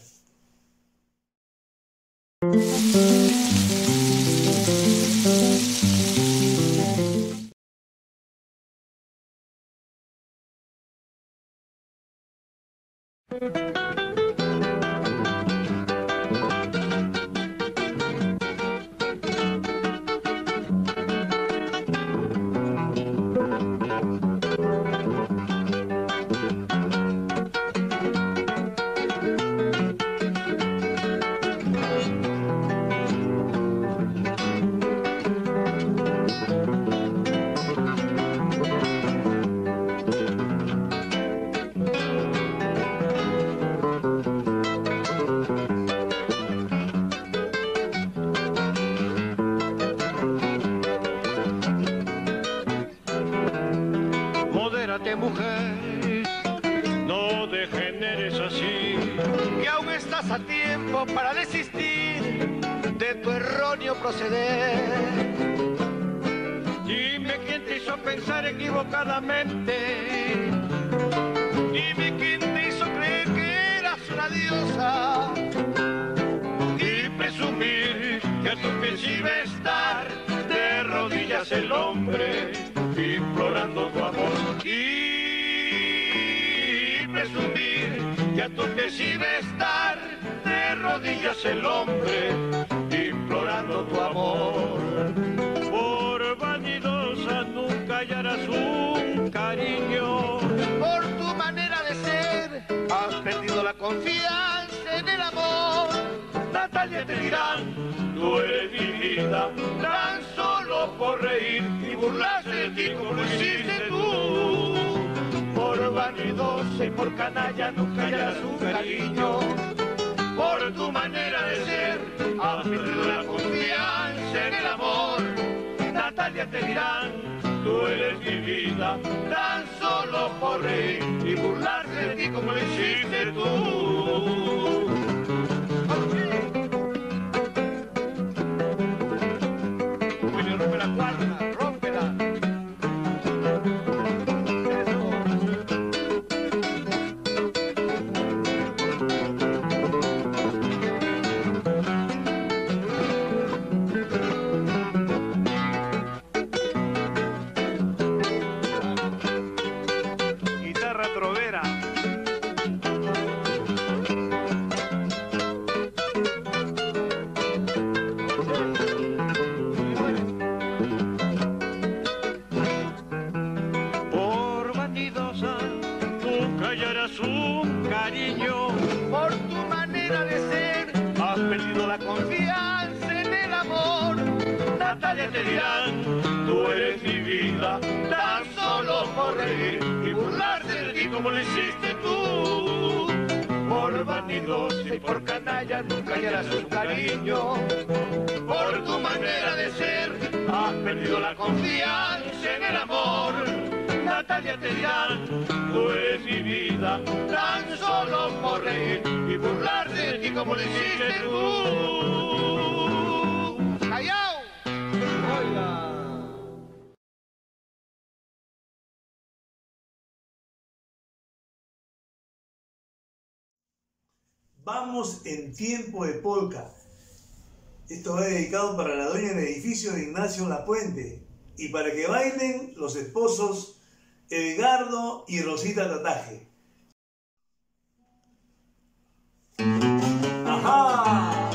Mujer, no degeneres así, que aún estás a tiempo para desistir de tu erróneo proceder. Dime quién te hizo pensar equivocadamente, dime quién te hizo creer que eras una diosa y presumir que a tu pies iba a estar de rodillas el hombre implorando tu amor. Presumir que a tu pies iba a estar de rodillas el hombre implorando tu amor. Por vanidosa nunca hallarás un cariño, por tu manera de ser has perdido la confianza en el amor. Natalia te dirán, tú eres mi vida, tan solo por reír y burlarse de ti como lo hiciste tú. Por vanidosa y por canalla nunca hallarás un cariño, por tu manera de ser has perdido la confianza en el amor. Natalia te dirán, tú eres mi vida, tan solo por reír y burlarse de ti como lo hiciste tú. Willy, rompe la cuarta, rómpela. Un cariño, por tu manera de ser has perdido la confianza en el amor. Natalia te dirán, tú eres mi vida, tan solo por reír y burlarse de ti como lo hiciste tú. Por vanidosa y por canalla nunca hallarás un cariño, por tu manera de ser has perdido la confianza en el amor. Natalia te dirán, tú eres mi vida, tan solo por reír y burlarse de ti como lo hiciste tú. ¡Callao! ¡Oiga! Vamos en tiempo de polka. Esto va dedicado para la dueña del edificio de Ignacio Lapuente y para que bailen los esposos Edgardo y Rosita Tataje. ¡Ajá!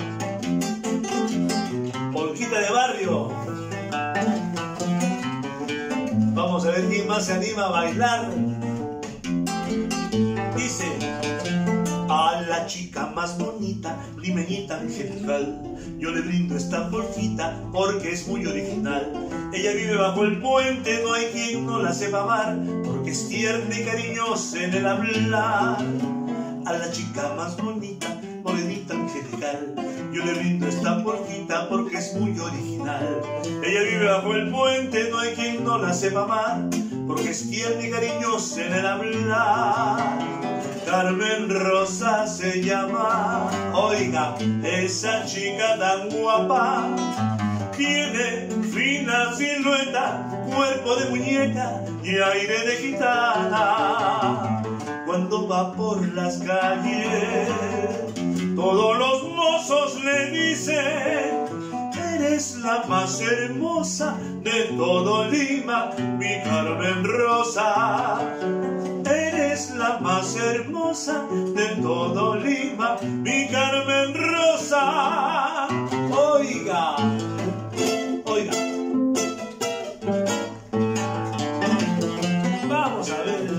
Polquita de barrio. Vamos a ver quién más se anima a bailar. Dice: a la chica más bonita, limeñita angelical, yo le brindo esta polquita porque es muy original. Ella vive bajo el puente, no hay quien no la sepa amar, porque es tierna y cariñosa en el hablar. A la chica más bonita, morenita angelical, yo le brindo esta polquita porque es muy original. Ella vive bajo el puente, no hay quien no la sepa amar, porque es tierna y cariñosa en el hablar. Carmen Rosa se llama, oiga, esa chica tan guapa. Tiene fina silueta, cuerpo de muñeca y aire de gitana. Cuando va por las calles, todos los mozos le dicen: eres la más hermosa de todo Lima, mi Carmen Rosa. Eres la más hermosa de todo Lima, mi Carmen Rosa. Oiga, oiga. Vamos a ver.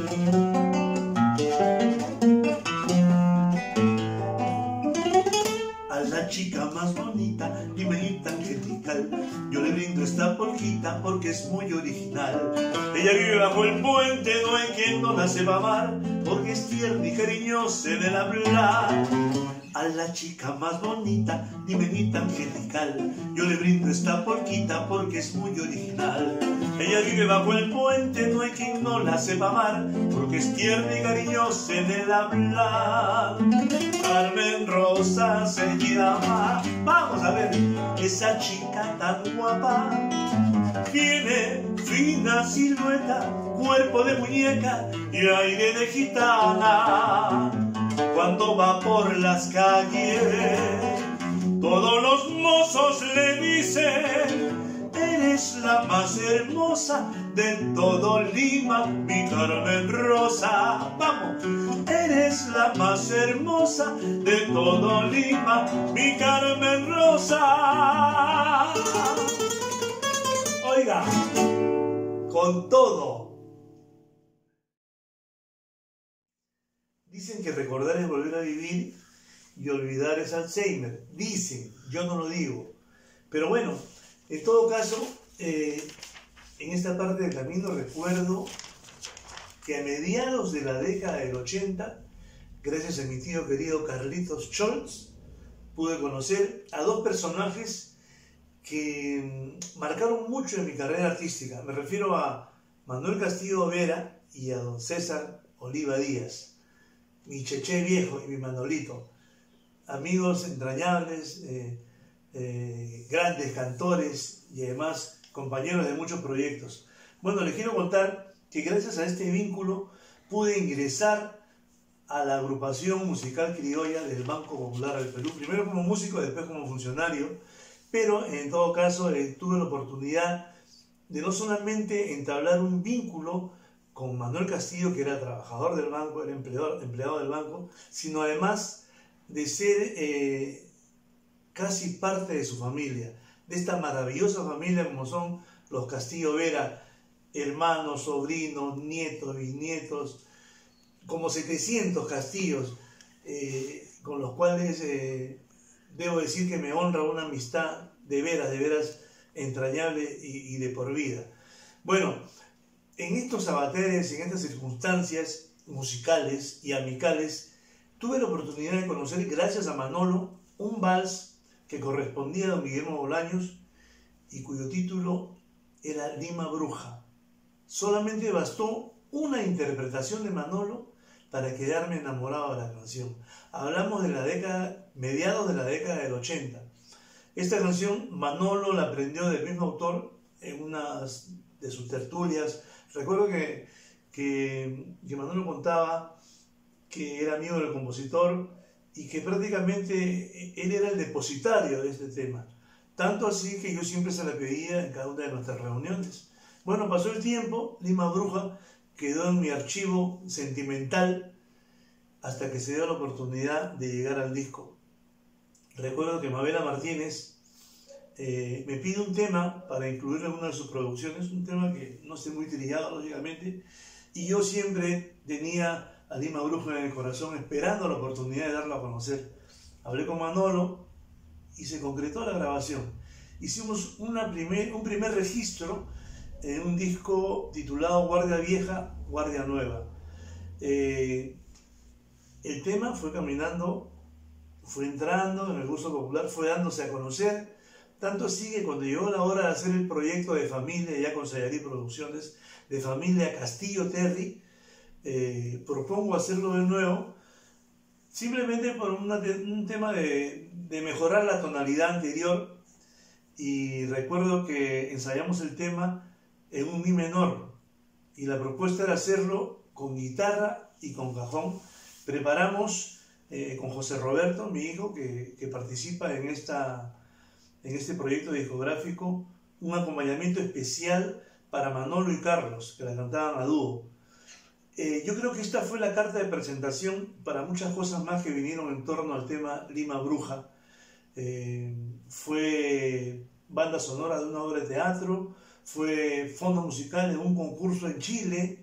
A la chica más bonita, limeñita angelical, yo le brindo esta polquita porque es muy original. Ella vive bajo el puente, no hay quien no la sepa amar, porque es tierna y cariñosa en el hablar. A la chica más bonita, limeñita angelical, yo le brindo esta polquita porque es muy original. Ella vive bajo el puente, no hay quien no la sepa amar, porque es tierna y cariñosa en el hablar. Carmen Rosa se llama. Vamos a ver, esa chica tan guapa. Tiene fina silueta, cuerpo de muñeca y aire de gitana. Cuando va por las calles, todos los mozos le dicen: eres la más hermosa de todo Lima, mi Carmen Rosa. Vamos, eres la más hermosa de todo Lima, mi Carmen Rosa. Oiga, con todo. Dicen que recordar es volver a vivir y olvidar es Alzheimer. Dicen, yo no lo digo. Pero bueno, en todo caso, en esta parte del camino recuerdo que a mediados de la década del 80, gracias a mi tío querido Carlitos Scholz, pude conocer a dos personajes que marcaron mucho en mi carrera artística. Me refiero a Manuel Castillo Vera y a don César Oliva Díaz, mi Cheché viejo y mi Manolito, amigos entrañables, grandes cantores y además compañeros de muchos proyectos. Bueno, les quiero contar que gracias a este vínculo pude ingresar a la agrupación musical criolla del Banco Popular del Perú, primero como músico, después como funcionario, pero en todo caso tuve la oportunidad de no solamente entablar un vínculo con Manuel Castillo, que era trabajador del banco, era empleado del banco, sino además de ser casi parte de su familia, de esta maravillosa familia como son los Castillo Vera, hermanos, sobrinos, nietos, bisnietos, como 700 Castillos, con los cuales debo decir que me honra una amistad de veras entrañable y de por vida. Bueno, en estos avatares, en estas circunstancias musicales y amicales, tuve la oportunidad de conocer, gracias a Manolo, un vals que correspondía a don Guillermo Bolaños y cuyo título era Lima Bruja. Solamente bastó una interpretación de Manolo para quedarme enamorado de la canción. Hablamos de la década, mediados de la década del 80. Esta canción Manolo la aprendió del mismo autor en una de sus tertulias. Recuerdo que Manolo contaba que era amigo del compositor y que prácticamente él era el depositario de este tema. Tanto así que yo siempre se la pedía en cada una de nuestras reuniones. Bueno, pasó el tiempo, Lima Bruja quedó en mi archivo sentimental hasta que se dio la oportunidad de llegar al disco. recuerdo que Mabela Martínez me pide un tema para incluirlo en una de sus producciones, un tema que no esté muy trillado, lógicamente, y yo siempre tenía a Lima Bruja en el corazón, esperando la oportunidad de darla a conocer. Hablé con Manolo y se concretó la grabación. Hicimos un primer registro en un disco titulado Guardia Vieja, Guardia Nueva. El tema fue caminando, fue entrando en el gusto popular, fue dándose a conocer, tanto así que cuando llegó la hora de hacer el proyecto de familia, ya con Sayarí Producciones, de familia Castillo Terry, propongo hacerlo de nuevo, simplemente por un tema de mejorar la tonalidad anterior, y recuerdo que ensayamos el tema en un mi menor, y la propuesta era hacerlo con guitarra y con cajón. Preparamos con José Roberto, mi hijo, que participa en este proyecto discográfico, un acompañamiento especial para Manolo y Carlos, que la cantaban a dúo. Yo creo que esta fue la carta de presentación para muchas cosas más que vinieron en torno al tema Lima Bruja. Fue banda sonora de una obra de teatro, fue fondo musical en un concurso en Chile,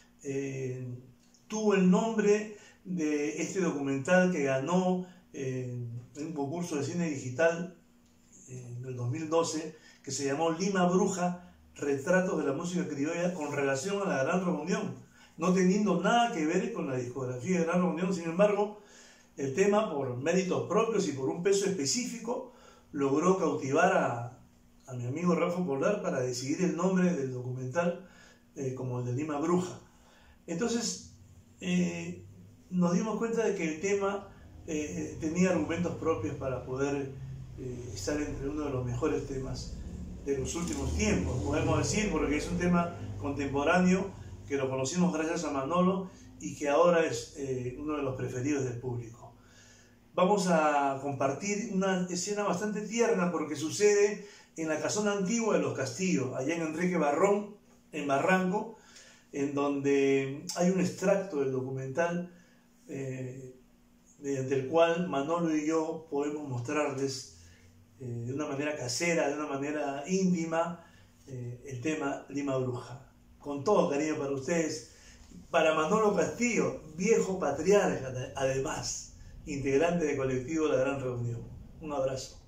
tuvo el nombre de este documental que ganó en un concurso de cine digital en el 2012, que se llamó Lima Bruja, Retratos de la Música Criolla, con relación a la Gran Reunión, no teniendo nada que ver con la discografía de Gran Reunión. Sin embargo, el tema, por méritos propios y por un peso específico, logró cautivar a mi amigo Rafa Polar para decidir el nombre del documental como el de Lima Bruja. Entonces, nos dimos cuenta de que el tema tenía argumentos propios para poder estar entre uno de los mejores temas de los últimos tiempos, podemos decir, porque es un tema contemporáneo que lo conocimos gracias a Manolo y que ahora es uno de los preferidos del público. Vamos a compartir una escena bastante tierna porque sucede en la casona antigua de los Castillos, allá en Enrique Barrón, en Barranco, en donde hay un extracto del documental mediante el cual Manolo y yo podemos mostrarles de una manera casera, de una manera íntima, el tema Lima Bruja. Con todo cariño para ustedes, para Manolo Castillo, viejo patriarca, además, integrante del colectivo La Gran Reunión. Un abrazo.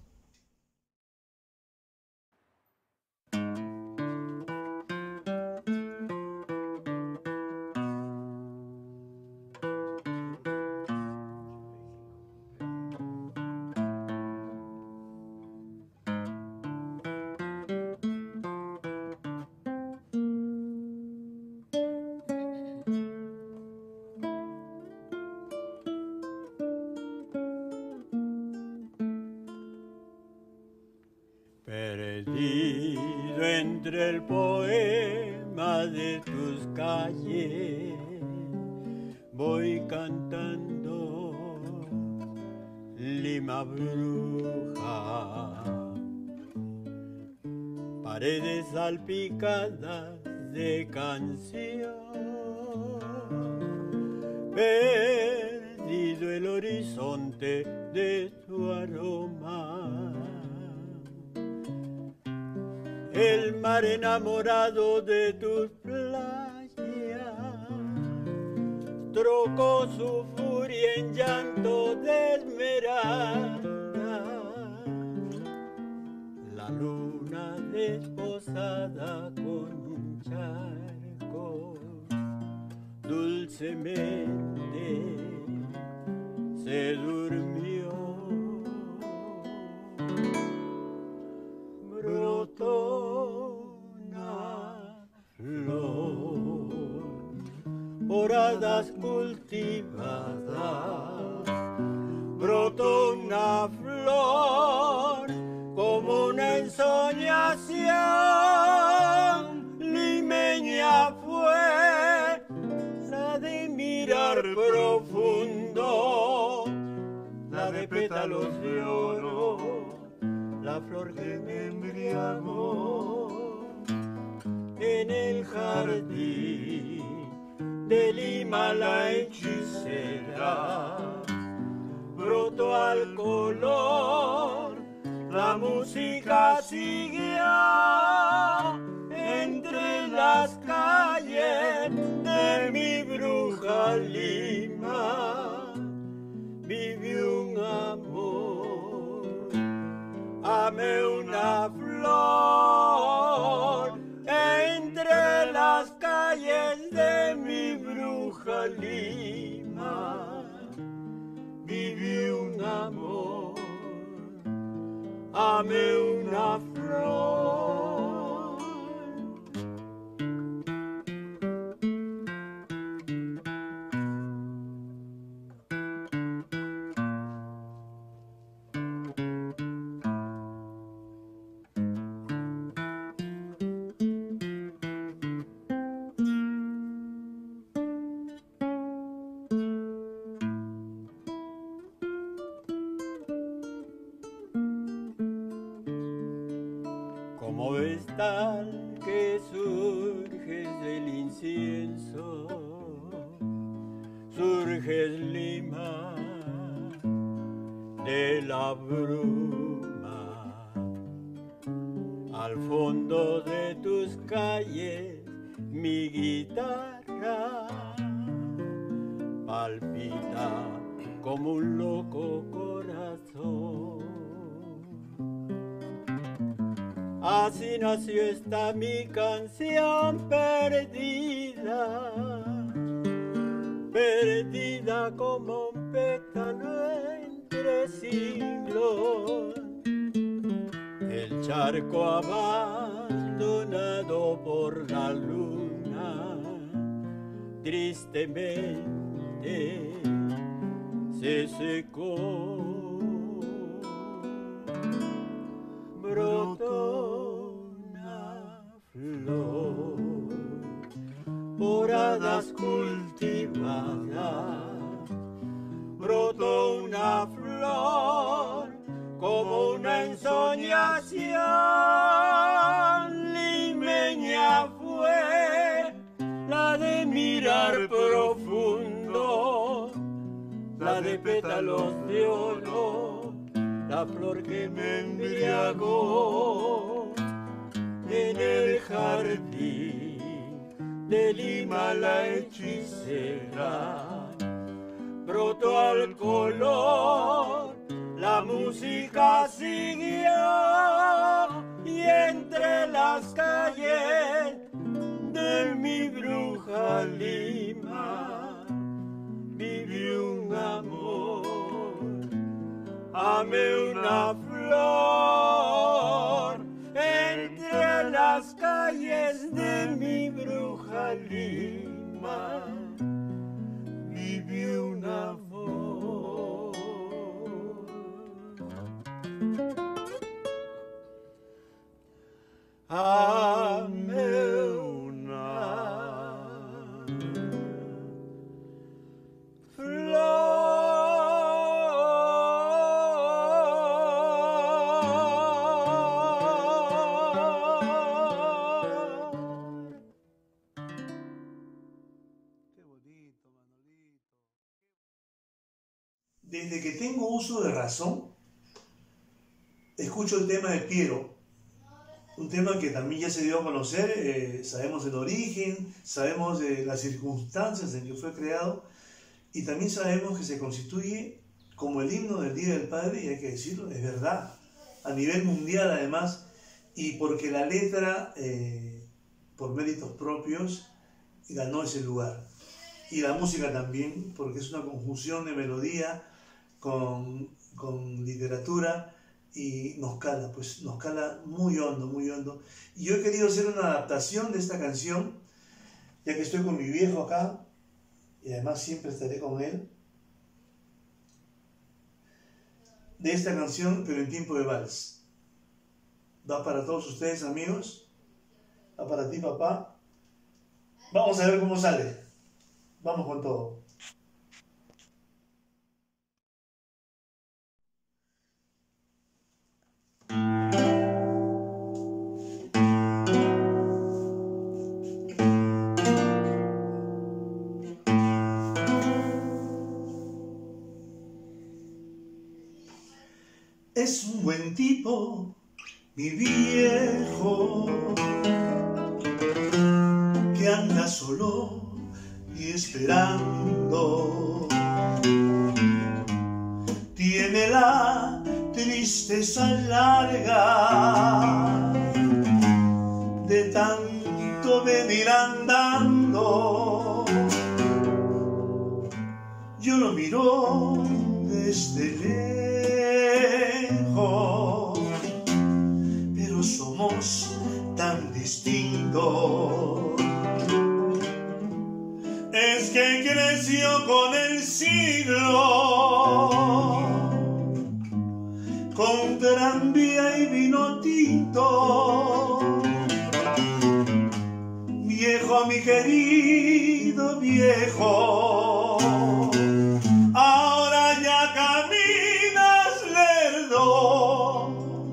Perdido entre el poema de tus calles, voy cantando Lima Bruja. Paredes salpicadas de canción, perdido el horizonte de tu aroma. El mar enamorado de tus playas trocó su furia en llanto de esmeralda. La luna desposada con un charco dulcemente se durmió. Brotó una flor por hadas cultivadas, brotó una flor como una ensoñación. Limeña fue la de mirar profundo, la de pétalos de oro, la flor que me embriagó en el jardín de Lima la hechicera. brotó al color, la música siguió entre las calles de mi bruja Lima. Vivió un amor, amé una flor entre las calles de mi bruja Lima. Viví un amor, amé una flor. Como vestal que surges del incienso, surges Lima de la bruma. Al fondo de tus calles mi guitarra palpita como un loco corazón. Así nació esta mi canción perdida, perdida como un pétalo entre siglos. El charco abandonado por la luna, tristemente se secó. Brotó una flor por hadas cultivada, brotó una flor como una ensoñación. Limeña fue la de mirar profundo, la de pétalos de oro, la flor que me embriagó en el jardín de Lima. La hechicera brotó al color, la música siguió y entre las calles de mi bruja Lima viví un amor, amé una flor entre las calles de mi bruja Lima. Viví un amor. Amé una flor. Desde que tengo uso de razón, escucho el tema de Piero, un tema que también ya se dio a conocer, sabemos el origen, sabemos de las circunstancias en que fue creado y también sabemos que se constituye como el himno del Día del Padre, y hay que decirlo, es verdad, a nivel mundial además, y porque la letra, por méritos propios, ganó ese lugar. Y la música también, porque es una conjunción de melodía con literatura y nos cala, pues nos cala muy hondo, muy hondo. Y yo he querido hacer una adaptación de esta canción, ya que estoy con mi viejo acá, y además siempre estaré con él, de esta canción, pero en tiempo de vals. Va para todos ustedes, amigos, va para ti, papá. Vamos a ver cómo sale. Vamos con todo. Es un buen tipo, mi viejo, que anda solo y esperando. Tiene la tristeza larga de tanto venir andando. Yo lo miro desde lejos, pero somos tan distintos. Es que creció con el siglo, con tranvía y vino tinto. Viejo, mi querido viejo, ahora ya caminas lerdo,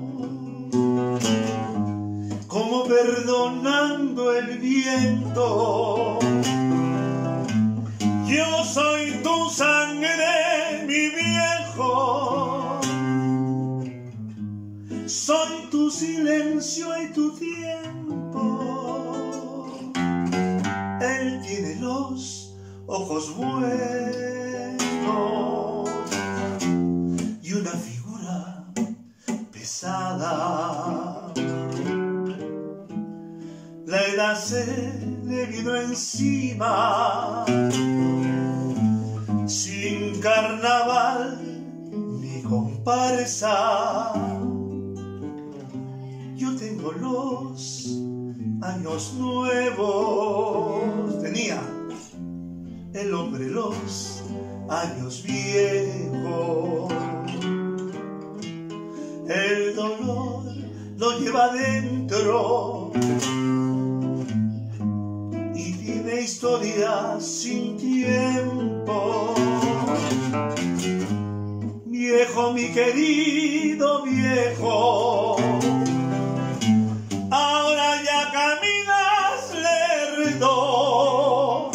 como perdonando el viento. Yo soy tu sangre, mi viejo, soy tu silencio y tu tiempo. Él tiene los ojos buenos y una figura pesada. La edad se le vino encima, sin carnaval ni comparsa. Yo tengo los años nuevos, tenía el hombre los años viejos. El dolor lo lleva dentro y tiene historia sin tiempo. Viejo, mi querido viejo, ahora ya caminas lerdo,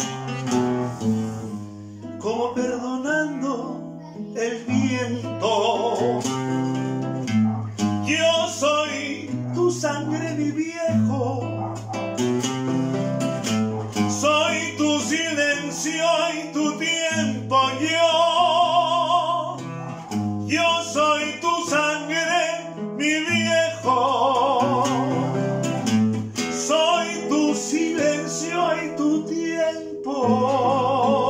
como perdonando el viento. Yo soy tu sangre, mi viejo, soy tu silencio y tu tiempo. Yo soy tu sangre, mi viejo, soy tu silencio y tu tiempo.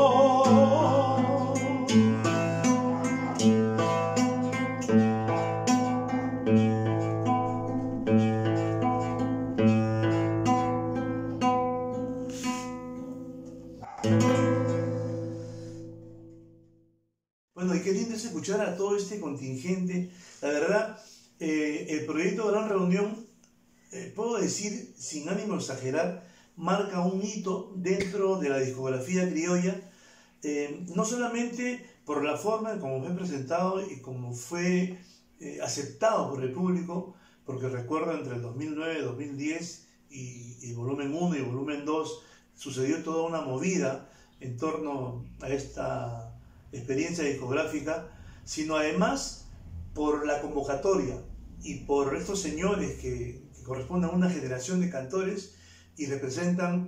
Bueno, y qué lindo es escuchar a todo este contingente. La verdad, el proyecto Gran Reunión, puedo decir, sin ánimo de exagerar, marca un hito dentro de la discografía criolla, no solamente por la forma en cómo fue presentado y cómo fue aceptado por el público, porque recuerdo entre el 2009 y 2010 y volumen 1 y volumen 2 sucedió toda una movida en torno a esta experiencia discográfica, sino además por la convocatoria y por estos señores que corresponden a una generación de cantores y representan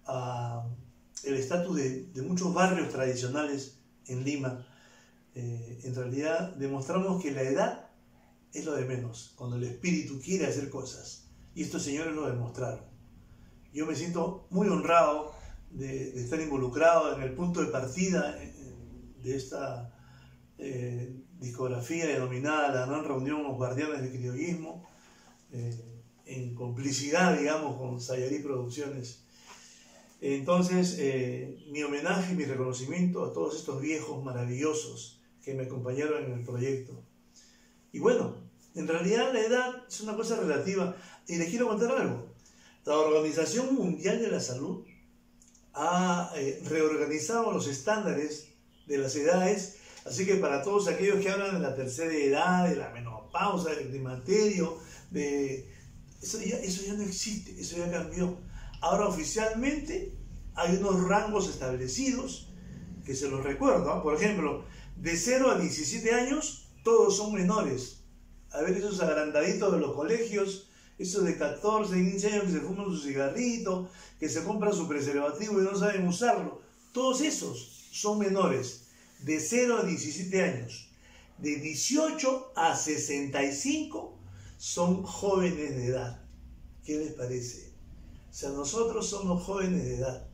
el estatus de muchos barrios tradicionales en Lima. En realidad demostramos que la edad es lo de menos, cuando el espíritu quiere hacer cosas, y estos señores lo demostraron. Yo me siento muy honrado de estar involucrado en el punto de partida de esta discografía denominada La Gran Reunión, los Guardianes del Criollismo, en complicidad, digamos, con Sayarí Producciones. Entonces, mi homenaje y mi reconocimiento a todos estos viejos maravillosos que me acompañaron en el proyecto. Y bueno, en realidad la edad es una cosa relativa, y les quiero contar algo. La Organización Mundial de la Salud ha reorganizado los estándares de las edades, así que para todos aquellos que hablan de la tercera edad, de la menopausa, del climaterio, eso ya no existe, eso ya cambió. Ahora oficialmente hay unos rangos establecidos que se los recuerdo, ¿eh? Por ejemplo, de 0 a 17 años todos son menores a ver esos agrandaditos de los colegios, esos de 14, 15 años que se fuman su cigarrito, que se compran su preservativo y no saben usarlo. Todos esos son menores de 0 a 17 años. De 18 a 65 son jóvenes de edad. ¿Qué les parece? O sea, nosotros somos jóvenes de edad.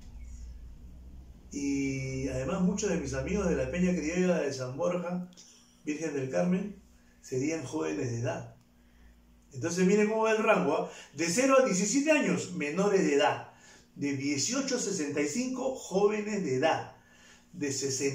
Y además muchos de mis amigos de la Peña Criolla de San Borja, Virgen del Carmen, serían jóvenes de edad. Entonces miren cómo va el rango, ¿eh? De 0 a 17 años, menores de edad. De 18 a 65, jóvenes de edad. De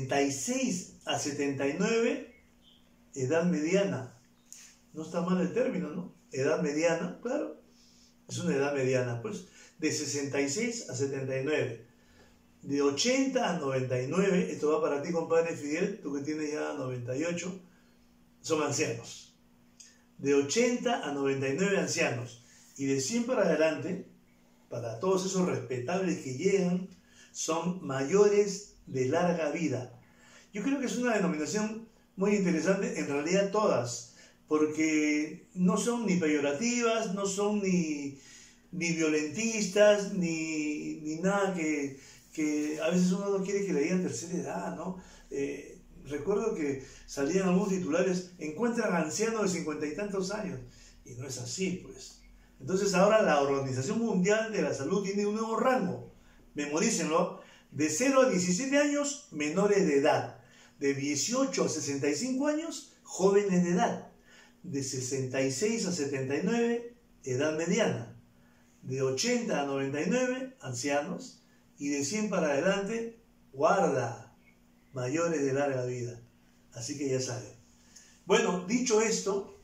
66 a 79, edad mediana. No está mal el término, ¿no? Edad mediana, claro. Es una edad mediana, pues. De 66 a 79. De 80 a 99, esto va para ti, compadre Fidel, tú que tienes ya 98, son ancianos. De 80 a 99 ancianos. Y de 100 para adelante, para todos esos respetables que llegan, son mayores de larga vida. Yo creo que es una denominación muy interesante, en realidad todas, porque no son ni peyorativas, no son ni violentistas, ni nada que a veces uno no quiere que le digan tercera edad, ¿no? Recuerdo que salían algunos titulares, encuentran ancianos de 50 y tantos años, y no es así, pues. Entonces ahora la Organización Mundial de la Salud tiene un nuevo rango, memorícenlo, de 0 a 17 años, menores de edad, de 18 a 65 años, jóvenes de edad, de 66 a 79, edad mediana, de 80 a 99, ancianos, y de 100 para adelante, guarda, mayores de larga vida. Así que ya saben. Bueno, dicho esto,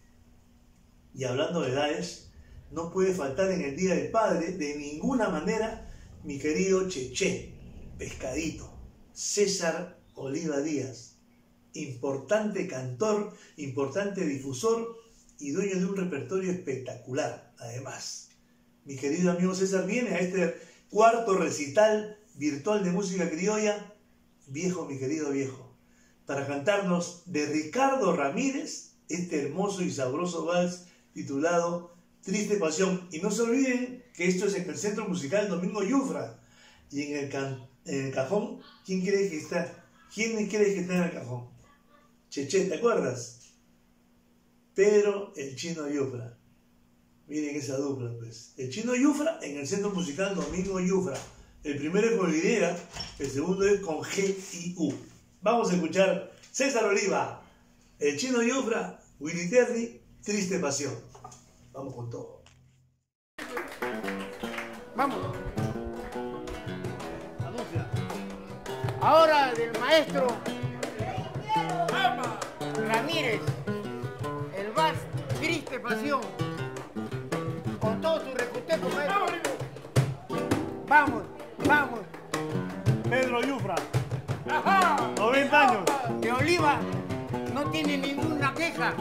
y hablando de edades, no puede faltar en el Día del Padre, de ninguna manera, mi querido Cheche, pescadito, César Oliva Díaz, importante cantor, importante difusor y dueño de un repertorio espectacular, además. Mi querido amigo César viene a este cuarto recital virtual de música criolla, Viejo, mi querido viejo, para cantarnos de Ricardo Ramírez este hermoso y sabroso vals titulado Triste Pasión. Y no se olviden que esto es en el Centro Musical Domingo Yufra. Y en el cajón, ¿quién crees que está? ¿Quién crees que está en el cajón? Cheche, ¿te acuerdas? Pedro el Chino Yufra. Miren esa dupla, pues. El Chino Yufra en el Centro Musical Domingo Yufra. El primero es con Y, el segundo es con G y U. Vamos a escuchar César Oliva, el Chino Yufra, Willy Terry, Triste Pasión. Vamos con todo. Vamos. Ahora del maestro Ramírez, el vals Triste Pasión. Con todo su recuteco, maestro. Vamos, vamos. Pedro Yufra. Ajá. 90 años. De Oliva no tiene ninguna queja.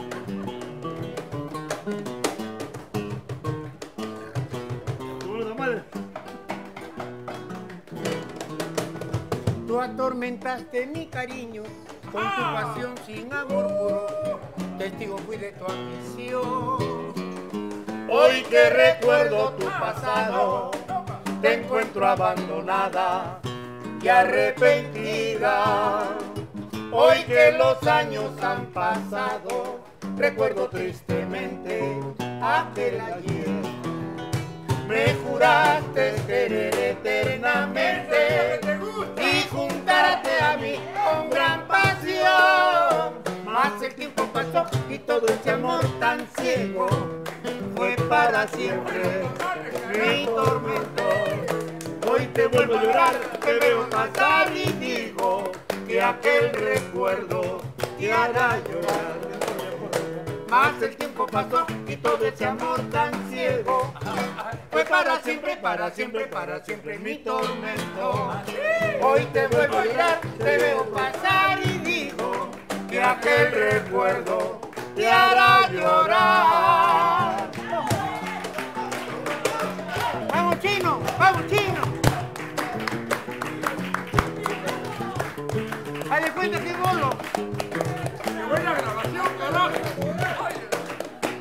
Tú atormentaste mi cariño con tu pasión sin amor, testigo fui de tu ambición. Hoy que recuerdo tu pasado, te encuentro abandonada y arrepentida. Hoy que los años han pasado, recuerdo tristemente aquel ayer. Me juraste querer eternamente y juntarte a mí con gran pasión. Mas el tiempo pasó y todo ese amor tan ciego fue para siempre mi tormento. Hoy te vuelvo a llorar, te veo pasar y digo que aquel recuerdo te hará llorar. Mas el tiempo pasó y todo ese amor tan ciego fue para siempre, para siempre, para siempre mi tormento. Hoy te vuelvo a llorar, te veo pasar y digo que aquel recuerdo te hará llorar. ¡Vamos, Chino! ¡Vamos, Chino! ¡Dale cuenta que bolo! ¡Qué buena grabación, carajo!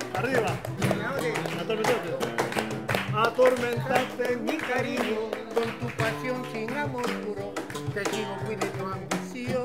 atormentaste mi cariño con tu pasión sin amor puro, que si no fui de tu ambición.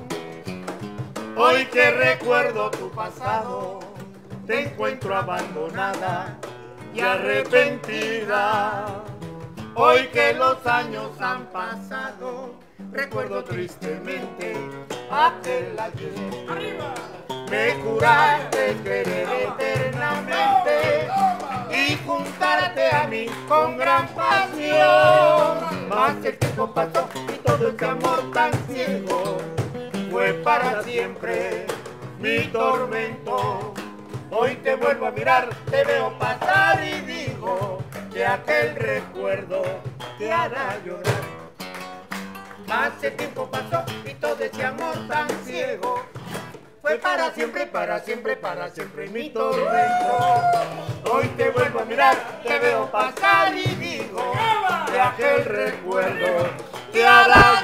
Hoy que recuerdo tu pasado, te encuentro abandonada y arrepentida. Hoy que los años han pasado, recuerdo tristemente aquel ayer. ¡Arriba! Me juraste querer eternamente y juntarte a mí con gran pasión. Mas el tiempo pasó y todo ese amor tan ciego fue para siempre mi tormento. Hoy te vuelvo a mirar, te veo pasar y digo que aquel recuerdo te hará llorar. Mas el tiempo pasó y todo ese amor tan ciego fue para siempre, para siempre, para siempre mi tormento. Hoy te vuelvo a mirar, te veo pasar y digo que aquel recuerdo te hará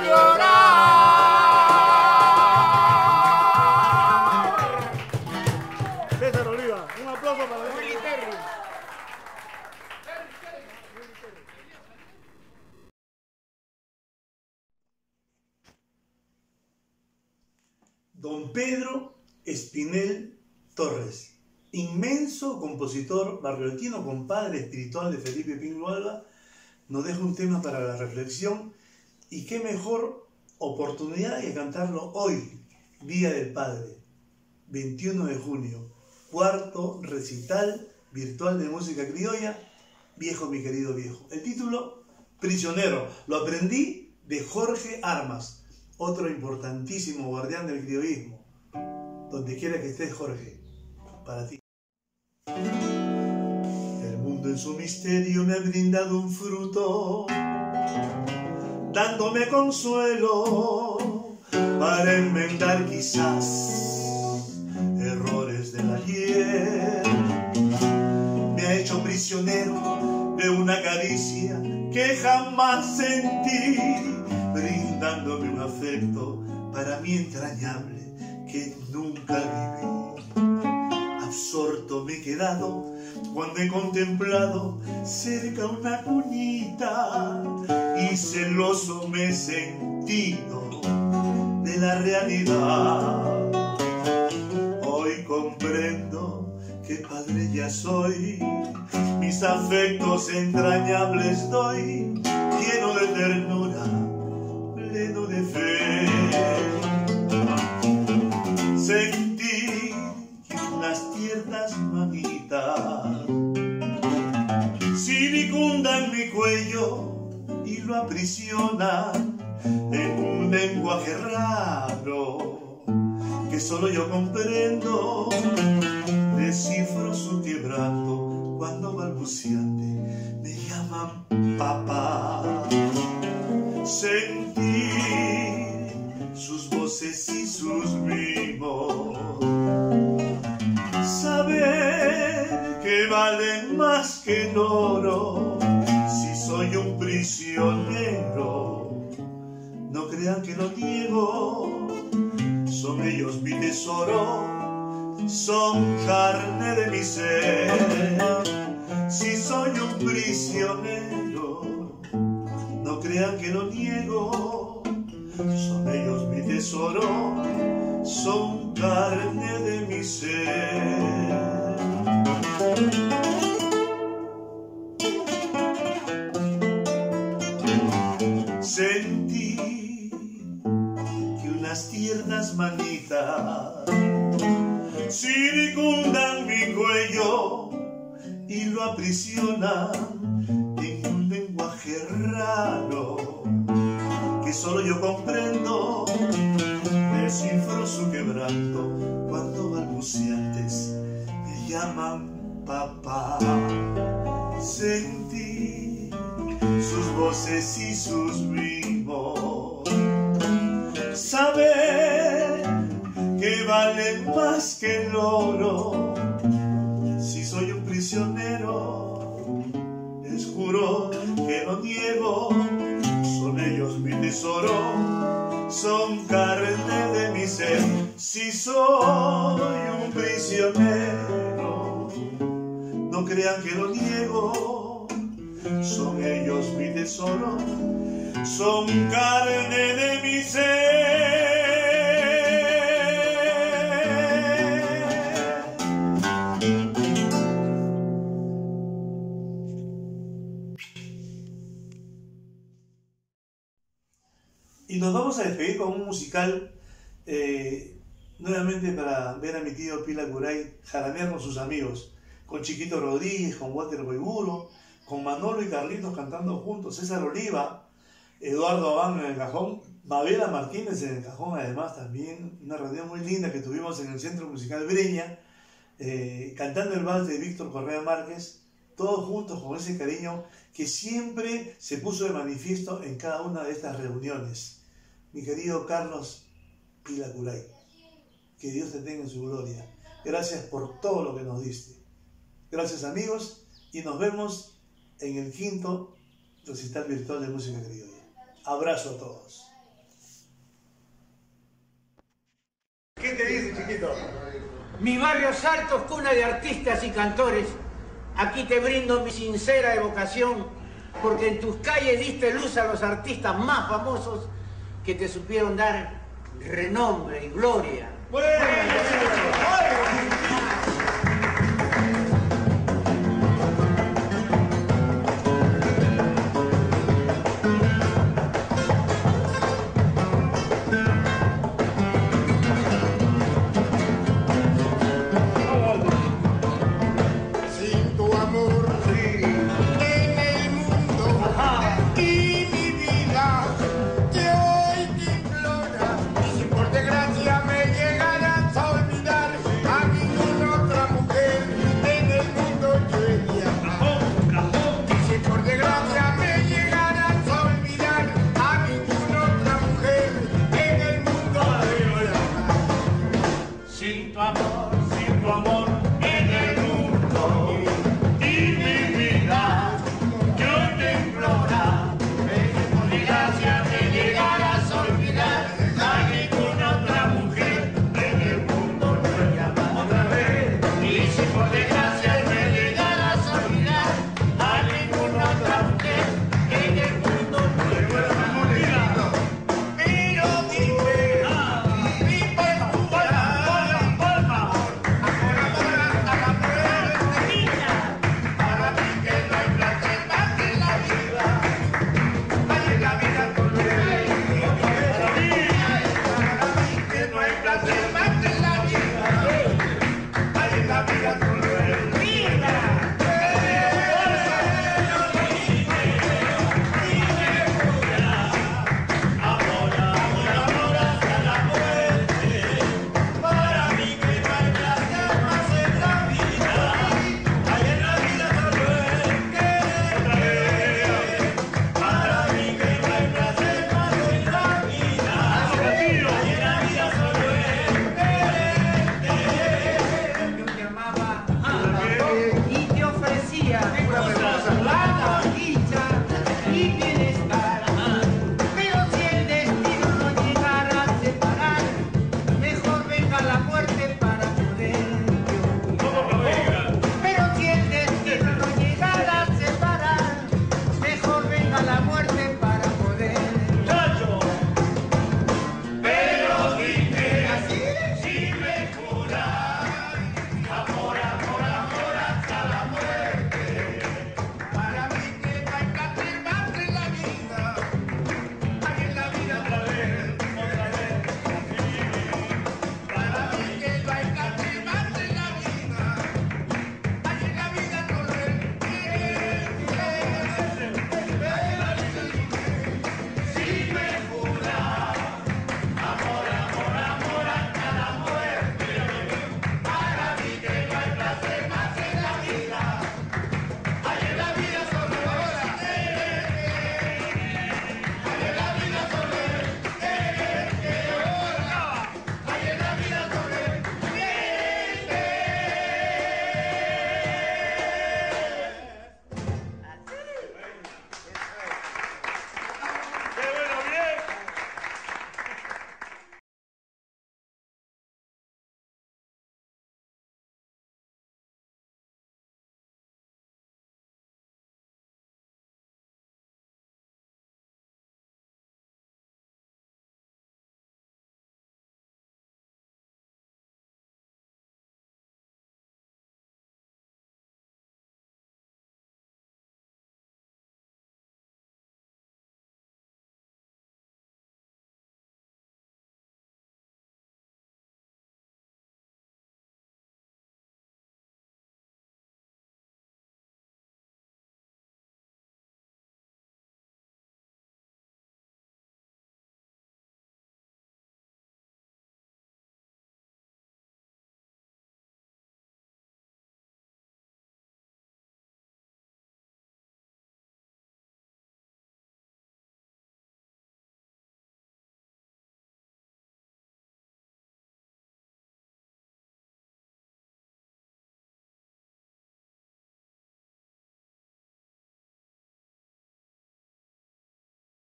llorar. César Oliva, un aplauso para Willy Terry. Don Pedro Espinel Torres, inmenso compositor barrioltino, compadre espiritual de Felipe Pingo Alba, nos deja un tema para la reflexión, y qué mejor oportunidad que cantarlo hoy, Día del Padre, 21 de junio, cuarto recital virtual de música criolla, Viejo mi querido viejo. El título, Prisionero, lo aprendí de Jorge Armas, otro importantísimo guardián del criollismo. Donde quiera que estés, Jorge, para ti. El mundo en su misterio me ha brindado un fruto, dándome consuelo para enmendar quizás errores del ayer. Me ha hecho prisionero de una caricia que jamás sentí, brindándome un afecto para mí entrañable que nunca viví. Absorto me he quedado cuando he contemplado cerca una cunita y celoso me he sentido de la realidad. Hoy comprendo que padre ya soy, mis afectos entrañables doy, lleno de ternura, pleno de fe. Sentí que unas tiernas manitas circundan mi cuello y lo aprisionan en un lenguaje raro que solo yo comprendo. Descifro su quebranto cuando balbuceante me llaman papá. Sentir sus voces y sus mimos, saber que valen más que el oro. Si soy un prisionero, no crean que lo niego, son ellos mi tesoro, son carne de mi ser. Si soy un prisionero, no crean que lo niego, son ellos mi tesoro, son carne de mi ser. Sentí que unas tiernas manitas circundan mi cuello y lo aprisionan en un lenguaje raro que solo yo comprendo. Descifro su quebranto cuando balbuceantes me llaman papá. Sentí sus voces y sus mimos, saber que valen más que el oro. Si soy un prisionero, les juro que no niego, son ellos mi tesoro, son carne de mi ser. Si soy un prisionero, no crean que lo niego, son ellos mi tesoro, son carne de mi ser. Y nos vamos a despedir con un musical nuevamente para ver a mi tío Pila Curay jaranear con sus amigos, con Chiquito Rodríguez, con Walter Goiburu, con Manolo y Carlitos cantando juntos, César Oliva, Eduardo Abán en el cajón, Mabela Martínez en el cajón, además también una reunión muy linda que tuvimos en el Centro Musical Breña, cantando el vals de Víctor Correa Márquez, todos juntos con ese cariño que siempre se puso de manifiesto en cada una de estas reuniones. Mi querido Carlos Pila Curay, que Dios te tenga en su gloria. Gracias por todo lo que nos diste. Gracias amigos, y nos vemos en el 5º recital virtual de música criolla. Abrazo a todos. ¿Qué te dice, chiquito? Mi barrio Salto es cuna de artistas y cantores. Aquí te brindo mi sincera evocación, porque en tus calles diste luz a los artistas más famosos que te supieron dar renombre y gloria. ¡Bueno!